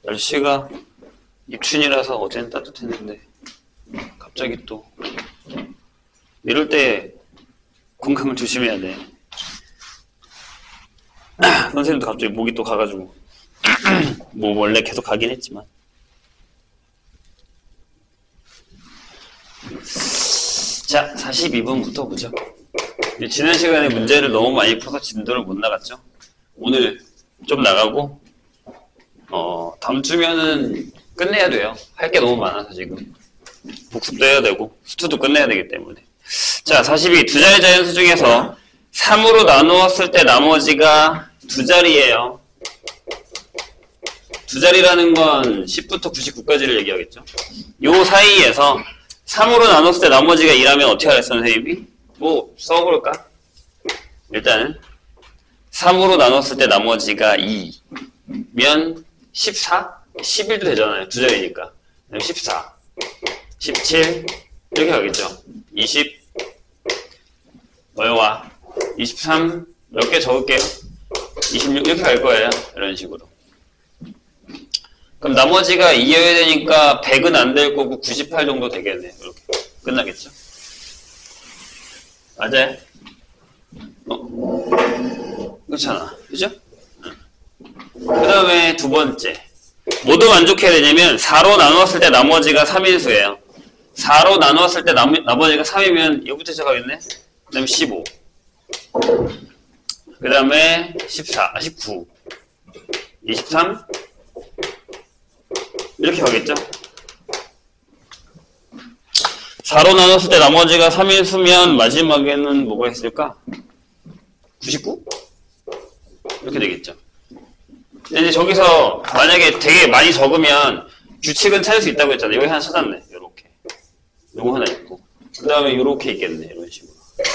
날씨가 입춘이라서 어제는 따뜻했는데 갑자기 또 이럴 때 건강을 조심해야 돼. 선생님도 갑자기 목이 또 가가지고 뭐 원래 계속 가긴 했지만. 자, 42번부터 보죠. 지난 시간에 문제를 너무 많이 풀어서 진도를 못 나갔죠. 오늘 좀 나가고 다음 주면은 끝내야 돼요. 할 게 너무 많아서 지금 복습도 해야 되고 수투도 끝내야 되기 때문에. 자, 42. 두 자리 자연수 중에서 3으로 나누었을 때 나머지가 두 자리예요. 두 자리라는 건 10부터 99까지를 얘기하겠죠. 요 사이에서 3으로 나눴을 때 나머지가 2라면 어떻게 하랬어, 선생님이? 뭐 써볼까? 일단은 3으로 나눴을 때 나머지가 2면 14? 11도 되잖아요. 두 자리니까. 14, 17 이렇게 가겠죠. 20 뭐와 23 몇 개 적을게요. 26 이렇게 갈 거예요. 이런 식으로. 그럼 나머지가 2여야 되니까 100은 안 될 거고 98 정도 되겠네요. 이렇게 끝나겠죠. 맞아요? 그렇잖아. 그죠? 그 다음에 두 번째. 뭐도 만족해야 되냐면 4로 나누었을 때 나머지가 3인수예요. 4로 나누었을 때 나머지가 3이면 이거부터 시작하겠네. 그 다음에 15. 그 다음에 14, 19, 23 이렇게 가겠죠. 4로 나눴을 때 나머지가 3인수면 마지막에는 뭐가 있을까? 99? 이렇게 되겠죠. 근데 이제 저기서 만약에 되게 많이 적으면 규칙은 찾을 수 있다고 했잖아요. 여기 하나 찾았네. 요렇게. 요거 하나 있고. 그 다음에 요렇게 있겠네. 이런 식으로.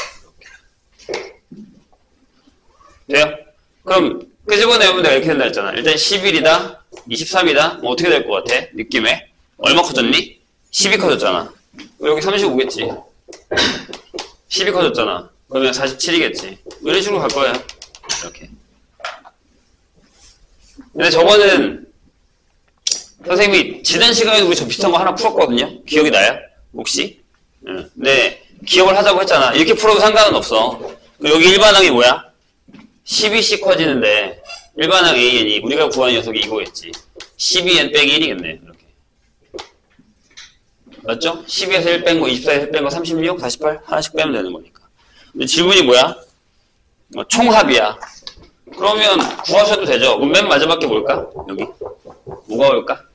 이렇게. 돼요? 그럼 끄집어내면 내가 이렇게 된다 했잖아. 일단 11이다. 23이다. 뭐 어떻게 될 것 같아? 느낌에. 얼마 커졌니? 10이 커졌잖아. 여기 35겠지. 10이 커졌잖아. 그러면 47이겠지. 이런 식으로 갈 거야. 이렇게. 근데 저거는 선생님이 지난 시간에 우리 저 비슷한 거 하나 풀었거든요. 기억이 나요? 혹시? 근데 기억을 하자고 했잖아. 이렇게 풀어도 상관은 없어. 여기 일반항이 뭐야? 12C 커지는데 일반항 AN이 우리가 구한 녀석이 이거겠지. 12N 빼기 1이겠네. 이렇게. 맞죠? 12에서 1 뺀 거, 24에서 1 뺀 거, 36, 48 하나씩 빼면 되는 거니까. 근데 질문이 뭐야? 총합이야. 그러면 구하셔도 되죠. 그럼 맨 마지막에 뭘까? 여기. 뭐가 올까?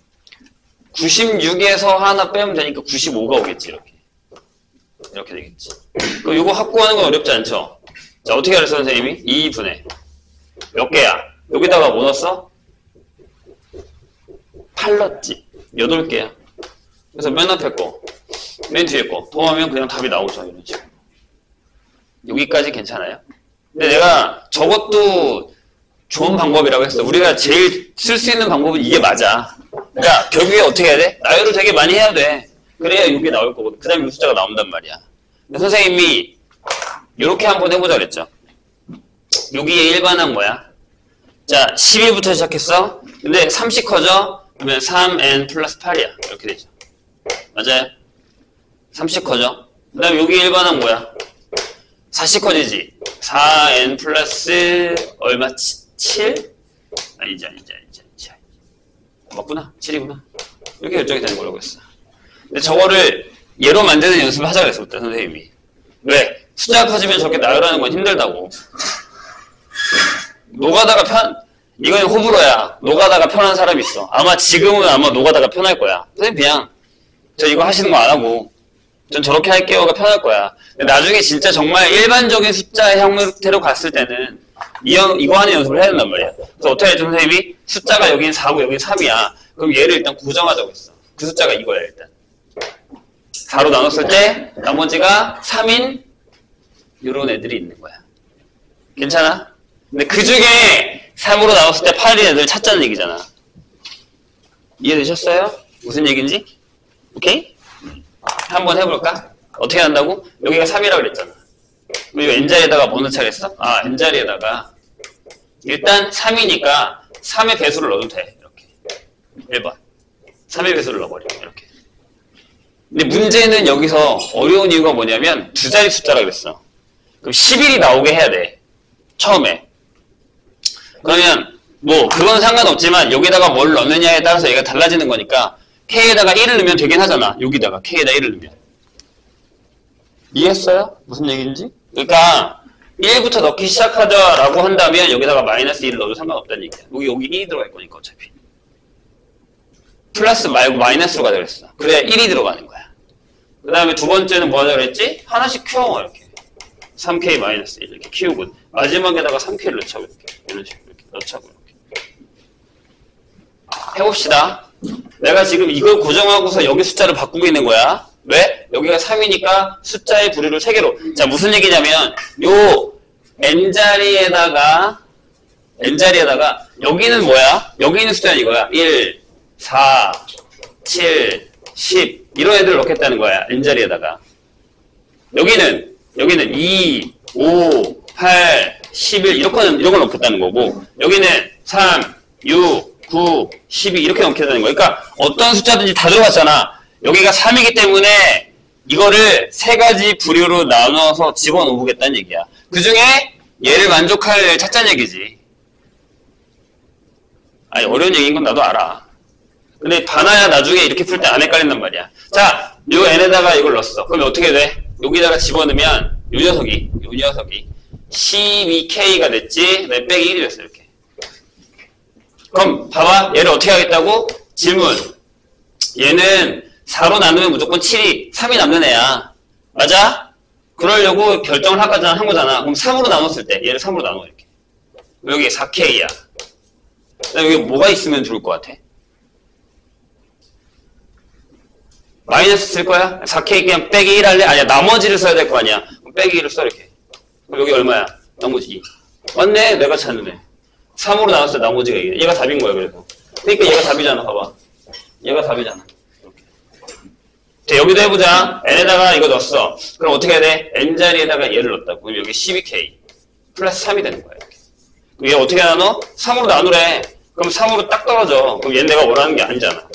96에서 하나 빼면 되니까 95가 오겠지, 이렇게. 이렇게 되겠지. 그럼 이거 확보하는 건 어렵지 않죠? 자, 어떻게 하랬어, 선생님이? 2분의. 몇 개야? 여기다가 뭐 넣었어? 8 넣었지. 8개야. 그래서 맨 앞에 거, 맨 뒤에 거, 더하면 그냥 답이 나오죠, 이런 식으로. 여기까지 괜찮아요? 근데 내가 저것도 좋은 방법이라고 했어. 우리가 제일 쓸 수 있는 방법은 이게 맞아. 그러니까 결국에 어떻게 해야 돼? 나열을 되게 많이 해야 돼. 그래야 이게 나올 거거든. 그 다음에 이 숫자가 나온단 말이야. 근데 선생님이 이렇게 한번 해보자 그랬죠. 여기에 일반항 뭐야? 자, 12부터 시작했어. 근데 30 커져? 그러면 3n 플러스 8이야. 이렇게 되죠. 맞아요? 30 커져? 그 다음에 여기 일반항 뭐야? 40 커지지? 4n 플러스 얼마? 7? 아니지. 맞구나. 7이구나. 이렇게 결정이 되는 거라고 했어. 근데 저거를 예로 만드는 연습을 하자고 했었다, 선생님이. 왜? 숫자가 커지면 저렇게 나열하는 건 힘들다고. 노가다가 이건 호불호야. 노가다가 편한 사람이 있어. 지금은 아마 노가다가 편할 거야. 선생님 그냥 저 이거 하시는 거 안 하고 전 저렇게 할게요가 편할 거야. 근데 나중에 진짜 정말 일반적인 숫자 형태로 갔을 때는 이거 하는 연습을 해야 된단 말이야. 그래서 어떻게 해야지, 선생님이? 숫자가 여긴 4고 여긴 3이야. 그럼 얘를 일단 고정하자고 했어. 그 숫자가 이거야, 일단. 4로 나눴을 때 나머지가 3인 이런 애들이 있는 거야. 괜찮아? 근데 그 중에 3으로 나눴을 때 8인 애들 찾자는 얘기잖아. 이해되셨어요? 무슨 얘기인지? 오케이? 한번 해볼까? 어떻게 한다고? 여기가 3이라고 그랬잖아. 그리고 n자리에다가 뭐 넣자 그랬어? n자리에다가 일단 3이니까 3의 배수를 넣어도 돼. 이렇게. 1번. 3의 배수를 넣어버려. 이렇게. 근데 문제는 여기서 어려운 이유가 뭐냐면 두 자리 숫자라 그랬어. 그럼 11이 나오게 해야 돼. 처음에. 그러면 뭐 그건 상관없지만 여기다가 뭘 넣느냐에 따라서 얘가 달라지는 거니까 K에다가 1을 넣으면 되긴 하잖아. 여기다가 K에다 1을 넣으면. 이해했어요? 무슨 얘기인지? 그러니까 1부터 넣기 시작하자라고 한다면 여기다가 마이너스 1을 넣어도 상관없다는 얘기야. 여기 1이 들어갈 거니까 어차피. 플러스 말고 마이너스로 가자 그랬어. 그래야 1이 들어가는 거야. 그 다음에 두 번째는 뭐 하자 그랬지? 하나씩 키워 이렇게. 3K 마이너스 1 이렇게 키우고 마지막에다가 3K를 넣자고 이렇게. 이런 식으로 이렇게 넣자고 이렇게. 해봅시다. 내가 지금 이걸 고정하고서 여기 숫자를 바꾸고 있는 거야. 왜? 여기가 3이니까 숫자의 부류를 3개로. 자, 무슨 얘기냐면 요 n자리에다가 여기는 뭐야? 여기 있는 숫자는 이거야. 1, 4, 7, 10 이런 애들을 넣겠다는 거야. n자리에다가. 여기는 2, 5, 8, 11 이런 걸 넣겠다는 거고 여기는 3, 6, 9, 12 이렇게 넣겠다는 거야. 그러니까 어떤 숫자든지 다 들어갔잖아. 여기가 3이기 때문에 이거를 세 가지 부류로 나눠서 집어넣으겠다는 얘기야. 그 중에 얘를 만족할 애를 찾자는 얘기지. 아니 어려운 얘기인 건 나도 알아. 근데 봐놔야 나중에 이렇게 풀 때 안 헷갈린단 말이야. 자, 요 n에다가 이걸 넣었어. 그럼 어떻게 돼? 여기다가 집어넣으면 요 녀석이 12K가 됐지. 내 빼기 1이 됐어 이렇게. 그럼 봐봐. 얘를 어떻게 하겠다고? 질문. 얘는 4로 나누면 무조건 7이 3이 남는 애야. 맞아? 그러려고 결정을 한 거잖아. 그럼 3으로 나눴을 때 얘를 3으로 나눠 이렇게. 여기 4K야. 여기 뭐가 있으면 좋을 것 같아? 마이너스 쓸 거야? 4K 그냥 빼기 1 할래? 아니야, 나머지를 써야 될 거 아니야. 그럼 빼기 1을 써 이렇게. 그럼 여기 얼마야? 나머지 2. 맞네, 내가 찾는 애. 3으로 나눴을 때 나머지가 2. 얘가 답인 거야, 그래서. 그러니까 얘가 답이잖아, 봐봐. 얘가 답이잖아. 이렇게. 자, 여기도 해보자. n에다가 이거 넣었어. 그럼 어떻게 해야 돼? n자리에다가 얘를 넣었다고. 그럼 여기 12K. 플러스 3이 되는 거야, 이렇게. 그럼 얘 어떻게 나눠? 3으로 나누래. 그럼 3으로 딱 떨어져. 그럼 얘는 내가 원하는 게 아니잖아.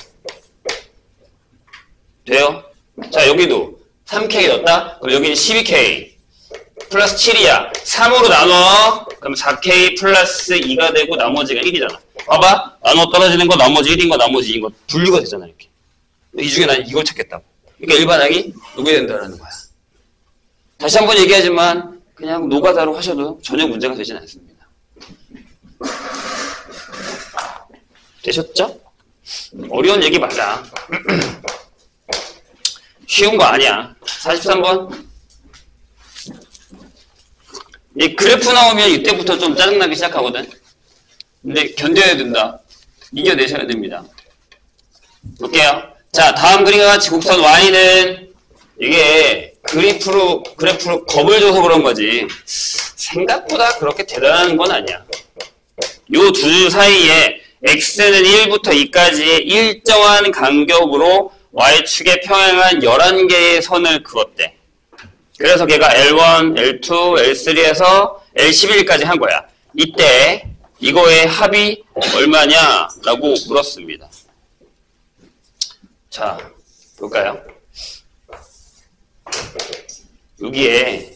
돼요? 자, 여기도 3K 넣었다? 그럼 여기는 12K. 플러스 7이야. 3으로 나눠. 그럼 4K 플러스 2가 되고 나머지가 1이잖아. 봐봐. 나눠 떨어지는 거 나머지 1인 거 나머지 2인 거 분류가 되잖아 이렇게. 이 중에 난 이걸 찾겠다고. 그러니까 일반항이 요게 된다는 거야. 다시 한번 얘기하지만 그냥 노가다로 하셔도 전혀 문제가 되진 않습니다. 되셨죠? 어려운 얘기 맞아. 쉬운 거 아니야. 43번. 이 그래프 나오면 이때부터 좀 짜증나기 시작하거든. 근데 견뎌야 된다. 이겨내셔야 됩니다. 볼게요. 자, 다음 그림과 같이 곡선 Y는 이게 그래프로 겁을 줘서 그런 거지. 생각보다 그렇게 대단한 건 아니야. 요 두 사이에 X는 1부터 2까지의 일정한 간격으로 Y축에 평행한 11개의 선을 그었대. 그래서 걔가 L1, L2, L3에서 L11까지 한 거야. 이때 이거의 합이 얼마냐? 라고 물었습니다. 자, 볼까요? 여기에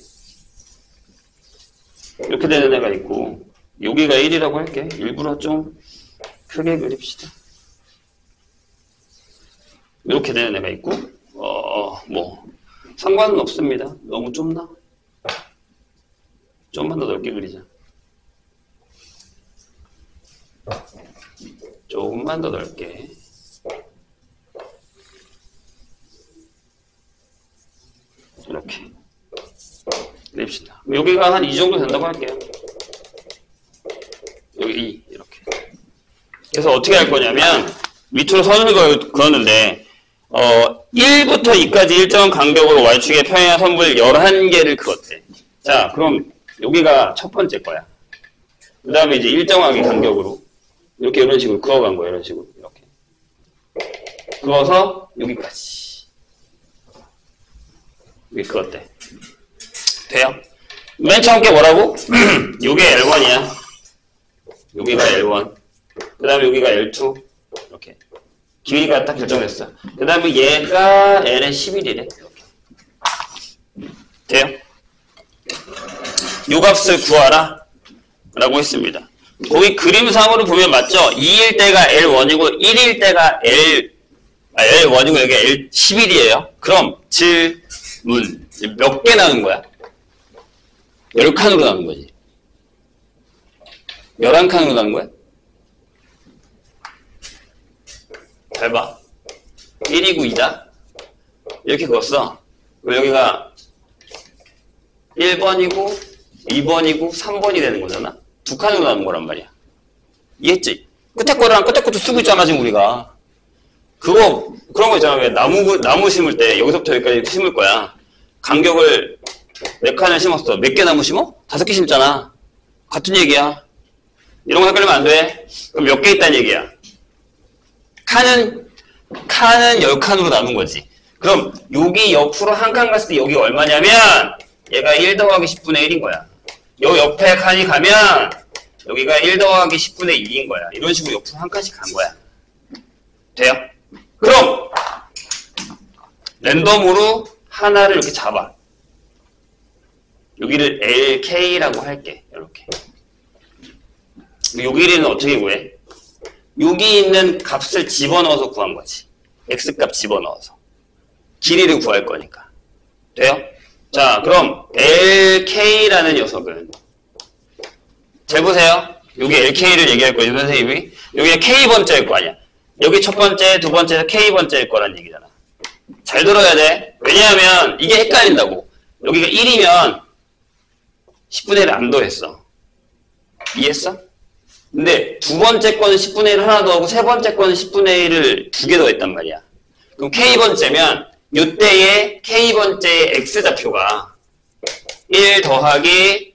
이렇게 되는 애가 있고 여기가 1이라고 할게. 일부러 좀 크게 그립시다. 이렇게 되는 애가 있고 뭐 상관은 없습니다. 너무 좁나? 좀만 더 넓게 그리자. 조금만 더 넓게. 이렇게 그립시다. 여기가 한 이 정도 된다고 할게요. 여기 2 이렇게. 그래서 어떻게 할 거냐면 밑으로 선을 그었는데 1부터 2까지 일정 간격으로 Y축에 평행한 선물 11개를 그었대. 자, 그럼 여기가 첫 번째 거야. 그 다음에 이제 일정하게 간격으로 이렇게 이런 식으로 그어간 거야. 이런 식으로 이렇게 그어서 여기까지 여기 그었대. 돼요? 맨 처음 게 뭐라고? 요게 L1이야. 여기가 L1. 그 다음에 여기가 L2. 이렇게. 길이가 딱 결정됐어. 그 다음에 얘가 L의 11이래. 돼요? 요 값을 구하라 라고 했습니다. 거기 그림상으로 보면 맞죠? 2일 때가 L1이고 1일 때가 L1이고 여기 L11이에요. 그럼 질문 몇 개 나눈 거야? 10칸으로 나눈 거지. 11칸으로 나눈 거야? 잘 봐. 1이고 2다. 이렇게 그었어. 여기가 1번이고 2번이고 3번이 되는 거잖아. 두 칸으로 나눈 거란 말이야. 이해했지? 끝에 거랑 끝에 것도 쓰고 있잖아 지금 우리가. 그런 거 있잖아. 왜 나무 심을 때 여기서부터 여기까지 심을 거야. 간격을 몇 칸을 심었어. 몇 개 나무 심어? 5개 심잖아. 같은 얘기야. 이런 거 헷갈리면 안 돼. 그럼 몇 개 있다는 얘기야. 칸은 10칸으로 나눈 거지. 그럼 여기 옆으로 한 칸 갔을 때 여기 얼마냐면 얘가 1 더하기 10분의 1인 거야. 요 옆에 칸이 가면 여기가 1 더하기 10분의 2인 거야. 이런 식으로 옆으로 한 칸씩 간 거야. 돼요? 그럼 랜덤으로 하나를 이렇게 잡아. 여기를 LK라고 할게. 이렇게. 요 길이는 어떻게 구해? 여기 있는 값을 집어넣어서 구한 거지. X값 집어넣어서. 길이를 구할 거니까. 돼요? 자, 그럼 LK라는 녀석은 잘 보세요. 여기 LK를 얘기할 거예요, 선생님이. 여기가 K번째일 거 아니야. 여기 첫 번째, 두 번째, K번째일 거란 얘기잖아. 잘 들어야 돼. 왜냐하면 이게 헷갈린다고. 여기가 1이면 10분의 1을 안 더했어. 이해했어? 근데 두 번째 거는 10분의 1을 하나 더하고 세 번째 거는 10분의 1을 두 개 더했단 말이야. 그럼 K번째면 이때의 K번째의 X좌표가 1 더하기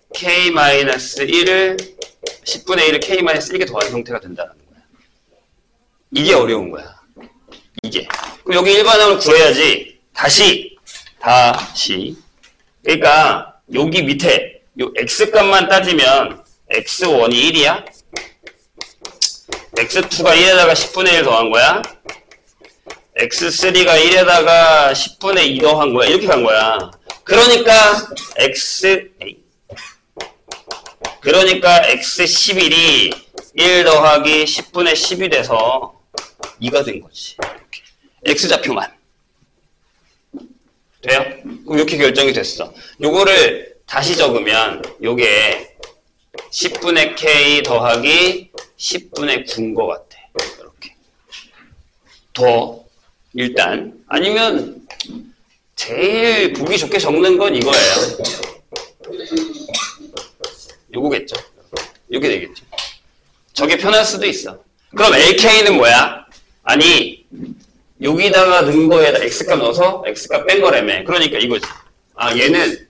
K-1을 10분의 1을 K-1개 더하는 형태가 된다는 거야. 이게 어려운 거야. 이게. 그럼 여기 일반항을 구해야지. 다시. 그러니까 여기 밑에 요 X값만 따지면 X1이 1이야? X2가 1에다가 10분의 1 더한 거야? X3가 1에다가 10분의 2 더한 거야. 이렇게 간 거야. 그러니까 X11이 1 더하기 10분의 10이 돼서 2가 된 거지. 이렇게. X좌표만. 돼요? 그럼 이렇게 결정이 됐어. 요거를 다시 적으면 요게 10분의 K 더하기 10분의 9인 것 같아. 이렇게. 더 일단 아니면 제일 보기 좋게 적는 건 이거예요. 요거겠죠. 이렇게 되겠죠. 저게 편할 수도 있어. 그럼 LK는 뭐야? 아니 여기다가 넣은 거에다 X값 넣어서 X값 뺀 거라며. 그러니까 이거지. 아 얘는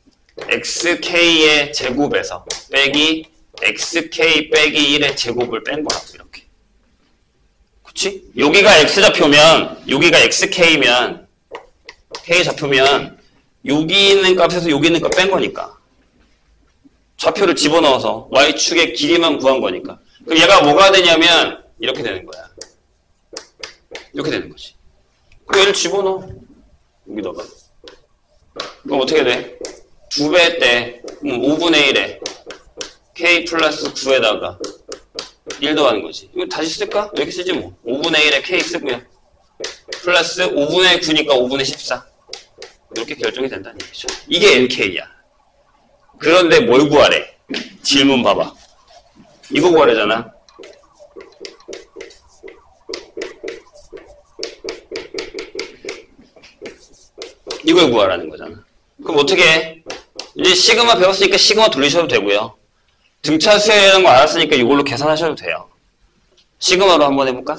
XK의 제곱에서 빼기 XK 빼기 1의 제곱을 뺀 거라고 이렇게. 그치? 여기가 X좌표면 여기가 XK면 K좌표면 여기 있는 값에서 여기 있는 값 뺀 거니까. 좌표를 집어넣어서 Y축의 길이만 구한 거니까. 그럼 얘가 뭐가 되냐면 이렇게 되는 거야. 이렇게 되는 거지. 그럼 얘를 집어넣어. 여기다가. 그럼 어떻게 돼? 2배 때 5분의 1에 K 플러스 9에다가 1 더하는 거지. 이거 다시 쓸까? 이렇게 쓰지 뭐. 5분의 1에 K 쓰고요. 플러스 5분의 9니까 5분의 14. 이렇게 결정이 된다는 얘기죠. 이게 LK야. 그런데 뭘 구하래? 질문 봐봐. 이거 구하래잖아. 이걸 구하라는 거잖아. 그럼 어떻게 해? 이제 시그마 배웠으니까 시그마 돌리셔도 되고요. 등차 수열이라는 거 알았으니까 이걸로 계산하셔도 돼요. 시그마로 한번 해볼까?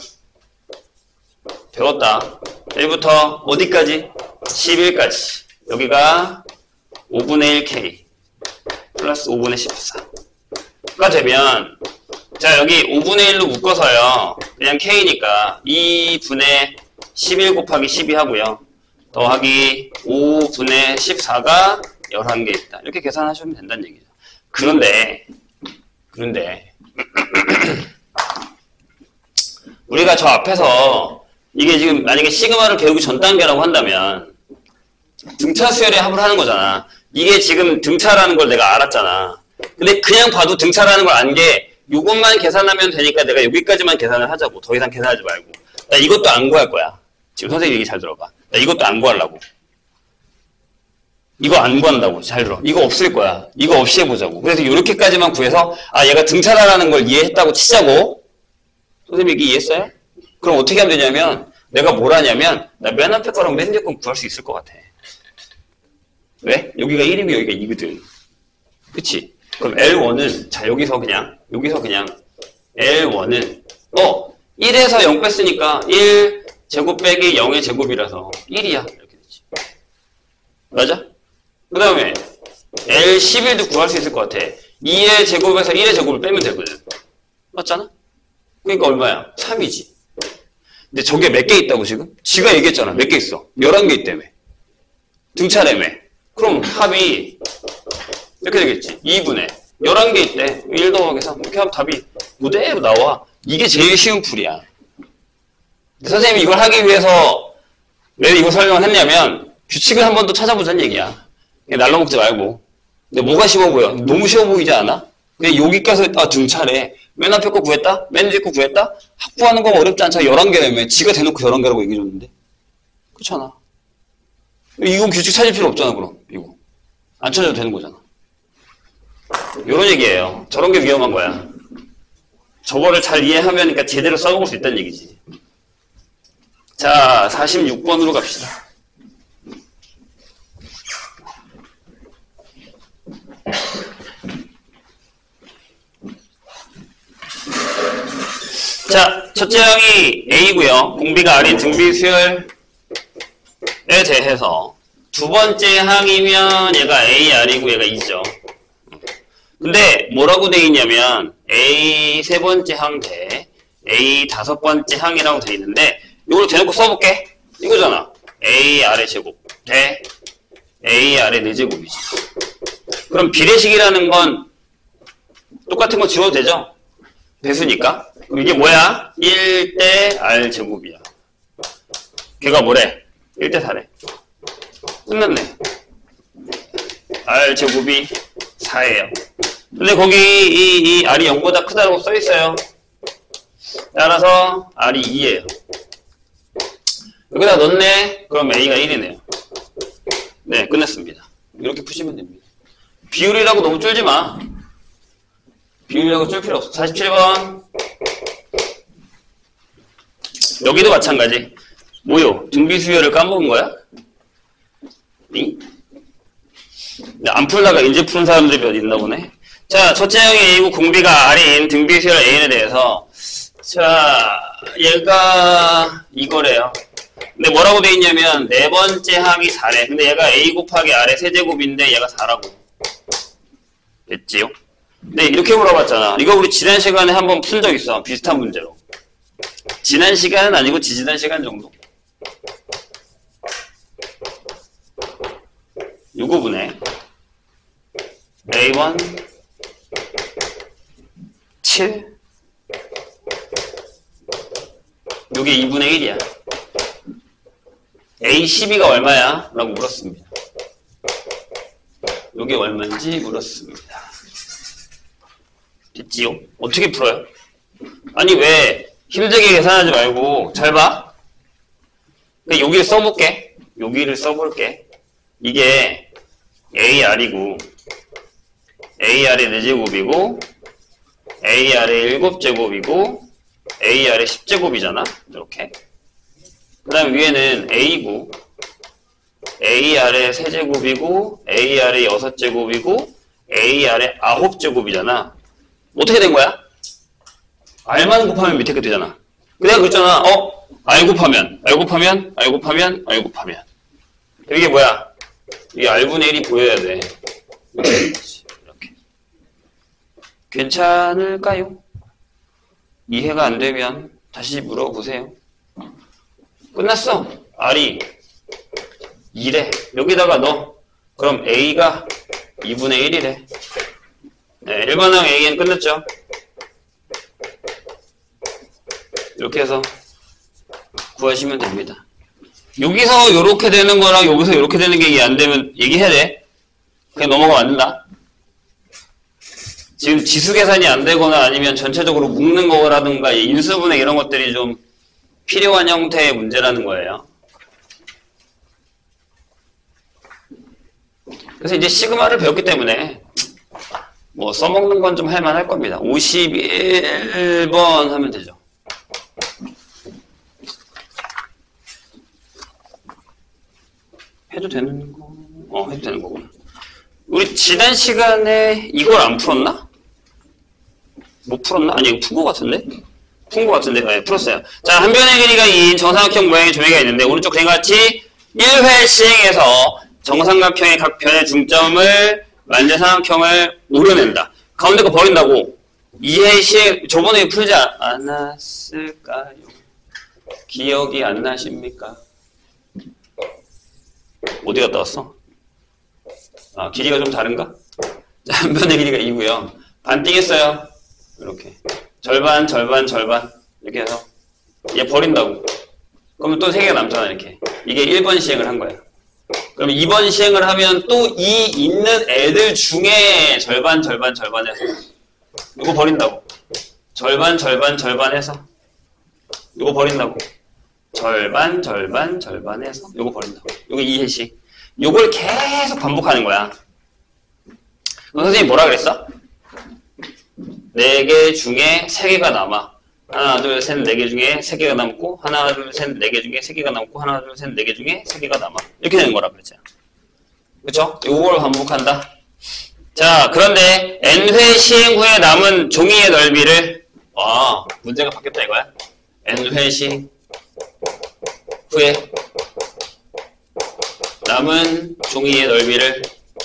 배웠다. 1부터 어디까지? 11까지. 여기가 5분의 1K 플러스 5분의 14가 되면 자 여기 5분의 1로 묶어서요. 그냥 K니까 2분의 11 곱하기 12 하고요. 더하기 5분의 14가 11개 있다. 이렇게 계산하시면 된다는 얘기죠. 그런데 우리가 저 앞에서 이게 지금 만약에 시그마를 배우기 전 단계라고 한다면 등차 수열의 합을 하는 거잖아. 이게 지금 등차라는 걸 내가 알았잖아. 근데 그냥 봐도 등차라는 걸 안 게 이것만 계산하면 되니까 내가 여기까지만 계산을 하자고. 더 이상 계산하지 말고. 나 이것도 안 구할 거야. 지금 선생님 얘기 잘 들어봐. 나 이것도 안 구하려고. 이거 안 구한다고. 잘 들어. 이거 없을 거야. 이거 없이 해보자고. 그래서 이렇게까지만 구해서 아 얘가 등차라는 걸 이해했다고 치자고. 선생님 얘기 이해했어요? 그럼 어떻게 하면 되냐면 내가 뭘 하냐면 나 맨 앞에 거랑 맨 뒤에 거 구할 수 있을 것 같아. 왜? 여기가 1이고 여기가 2거든. 그치? 그럼 L1은 자 여기서 그냥 L1은 1에서 0 뺐으니까 1 제곱 빼기 0의 제곱이라서 1이야. 이렇게 되지. 맞아? 그 다음에 L11도 구할 수 있을 것 같아. 2의 제곱에서 1의 제곱을 빼면 되거든. 맞잖아? 그러니까 얼마야? 3이지. 근데 저게 몇 개 있다고 지금? 지가 얘기했잖아. 몇 개 있어? 11개 있다며. 등차라며. 그럼 합이 이렇게 되겠지. 2분의 11개 있대. 1 더하기 3. 이렇게 하면 답이 그대로 나와. 이게 제일 쉬운 풀이야. 선생님이 이걸 하기 위해서 왜 이거 설명을 했냐면 규칙을 한 번 더 찾아보자는 얘기야. 그냥 날로 먹지 말고. 근데 뭐가 쉬워 보여? 너무 쉬워 보이지 않아? 그냥 여기까지 등차래. 맨 앞에 거 구했다? 맨 뒤에 거 구했다? 확보하는 거가 어렵지 않잖아. 11개라며. 지가 대놓고 11개라고 얘기해줬는데. 그렇잖아. 이건 규칙 찾을 필요 없잖아, 그럼. 이거. 안 찾아도 되는 거잖아. 요런 얘기예요. 저런 게 위험한 거야. 저거를 잘 이해하면 그러니까 제대로 써먹을 수 있다는 얘기지. 자, 46번으로 갑시다. 자, 첫째 항이 A고요. 공비가 R인 등비 수열에 대해서 두 번째 항이면 얘가 A, R이고 얘가 2죠. 근데 뭐라고 돼 있냐면 A 세 번째 항 대 A 다섯 번째 항이라고 돼 있는데 이걸 대놓고 써볼게. 이거잖아. A R의 제곱 대 A R의 4제곱이지. 그럼 비례식이라는 건 똑같은 거 지워도 되죠? 배수니까. 그럼 이게 뭐야? 1대 R 제곱이야. 걔가 뭐래? 1대 4래. 끝났네. R 제곱이 4예요. 근데 거기 이 R이 0보다 크다고 써있어요. 따라서 R이 2예요. 여기다 넣네? 그럼 A가 1이네요. 네, 끝냈습니다. 이렇게 푸시면 됩니다. 비율이라고 너무 쫄지 마. 비율이라고 쫄 필요 없어. 47번. 여기도 마찬가지. 뭐요? 등비수열을 까먹은 거야? 응? 안 풀다가 이제 푸는 사람들이 몇 있나 보네. 자, 첫째 항이 A고 공비가 R인 등비수열 A에 대해서 자, 얘가 이거래요. 근데 뭐라고 돼 있냐면 네 번째 항이 4래. 근데 얘가 A 곱하기 R의 세제곱인데 얘가 4라고. 됐지요? 네, 이렇게 물어봤잖아. 이거 우리 지난 시간에 한번 푼 적 있어. 비슷한 문제로. 지난 시간은 아니고 지지난 시간 정도. 요 부분에 A1 7 요게 2분의 1이야. A12가 얼마야? 라고 물었습니다. 요게 얼마인지 물었습니다. 됐지요? 어떻게 풀어요? 아니 왜 힘들게 계산하지 말고 잘 봐. 여기를 써볼게. 여기를 써볼게. 이게 AR이고 AR의 4제곱이고 AR의 7제곱이고 AR의 10제곱이잖아. 이렇게. 그 다음 위에는 A고 AR의 3제곱이고 AR의 6제곱이고 AR의 9제곱이잖아. 어떻게 된 거야? R만 곱하면 밑에 게 되잖아. 내가 그랬잖아. R 곱하면 이게 뭐야? 이게 R분의 1이 보여야 돼. 이렇게. 괜찮을까요? 이해가 안 되면 다시 물어보세요. 끝났어. R이 2래. 여기다가 넣어. 그럼 A가 2분의 1이래. 네, 1번항 A는 끝났죠? 이렇게 해서 구하시면 됩니다. 여기서 요렇게 되는 거랑 여기서 요렇게 되는 게 이해 안 되면 얘기해야 돼. 그냥 넘어가면 안 된다. 지금 지수 계산이 안 되거나 아니면 전체적으로 묶는 거라든가 인수분해 이런 것들이 좀 필요한 형태의 문제라는 거예요. 그래서 이제 시그마를 배웠기 때문에 뭐 써먹는 건 좀 할만할 겁니다. 51번 하면 되죠. 해도 되는 거, 해도 되는 거구나. 우리 지난 시간에 이걸 안 풀었나? 못 풀었나? 아니, 이거 푼 거 같은데? 푼 거 같은데? 네, 풀었어요. 자, 한 변의 길이가 2인 정삼각형 모양의 조개가 있는데, 오른쪽 그림같이 1회 시행해서 정삼각형의 각 변의 중점을 만든 삼각형을 오려낸다. 가운데 거 버린다고. 2회 시행, 저번에 풀지 않았을까요? 기억이 안 나십니까? 어디 갔다 왔어? 아, 길이가 좀 다른가? 자, 한 변의 길이가 2고요. 반띵했어요. 이렇게. 절반, 절반, 절반. 이렇게 해서. 얘 버린다고. 그러면 또 3개가 남잖아, 이렇게. 이게 1번 시행을 한 거야. 그럼 2번 시행을 하면 또 이 있는 애들 중에 절반, 절반, 절반 해서. 이거 버린다고. 절반, 절반, 절반 해서. 이거 버린다고. 절반, 절반, 절반 해서. 이거 버린다고. 이거 2회씩. 요걸 계속 반복하는 거야. 그럼 선생님 뭐라 그랬어? 4개 중에 3개가 남아. 하나, 둘, 셋, 4개 중에 3개가 남고, 하나, 둘, 셋, 4개 중에 3개가 남고, 하나, 둘, 셋, 4개 중에 3개가 남아. 이렇게 되는 거라 그랬잖아. 그쵸? 요걸 반복한다. 자, 그런데 n회 시행 후에 남은 종이의 넓이를, 문제가 바뀌었다 이거야. n회 시행 후에 남은 종이의 넓이를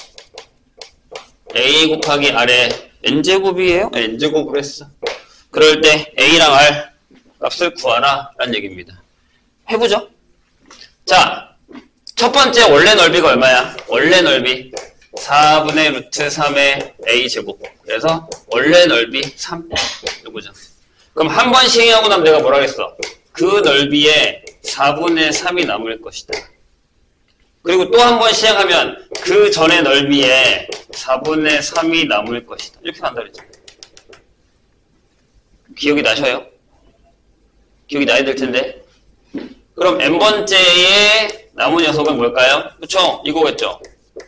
a 곱하기 r에 n제곱이에요? n제곱을 했어. 그럴 때 a랑 r 값을 구하라 라는 얘기입니다. 해보죠. 자, 첫 번째 원래 넓이가 얼마야? 원래 넓이 4분의 루트 3의 a제곱. 그래서 원래 넓이 3 이거죠. 그럼 한 번 시행하고 나면 내가 뭐라 했어? 그 넓이에 4분의 3이 남을 것이다. 그리고 또 한 번 시행하면 그 전의 넓이에 4분의 3이 남을 것이다. 이렇게 간다 그랬죠. 기억이 나셔요? 기억이 나야 될 텐데. 그럼 n번째의 남은 녀석은 뭘까요? 그쵸? 이거겠죠?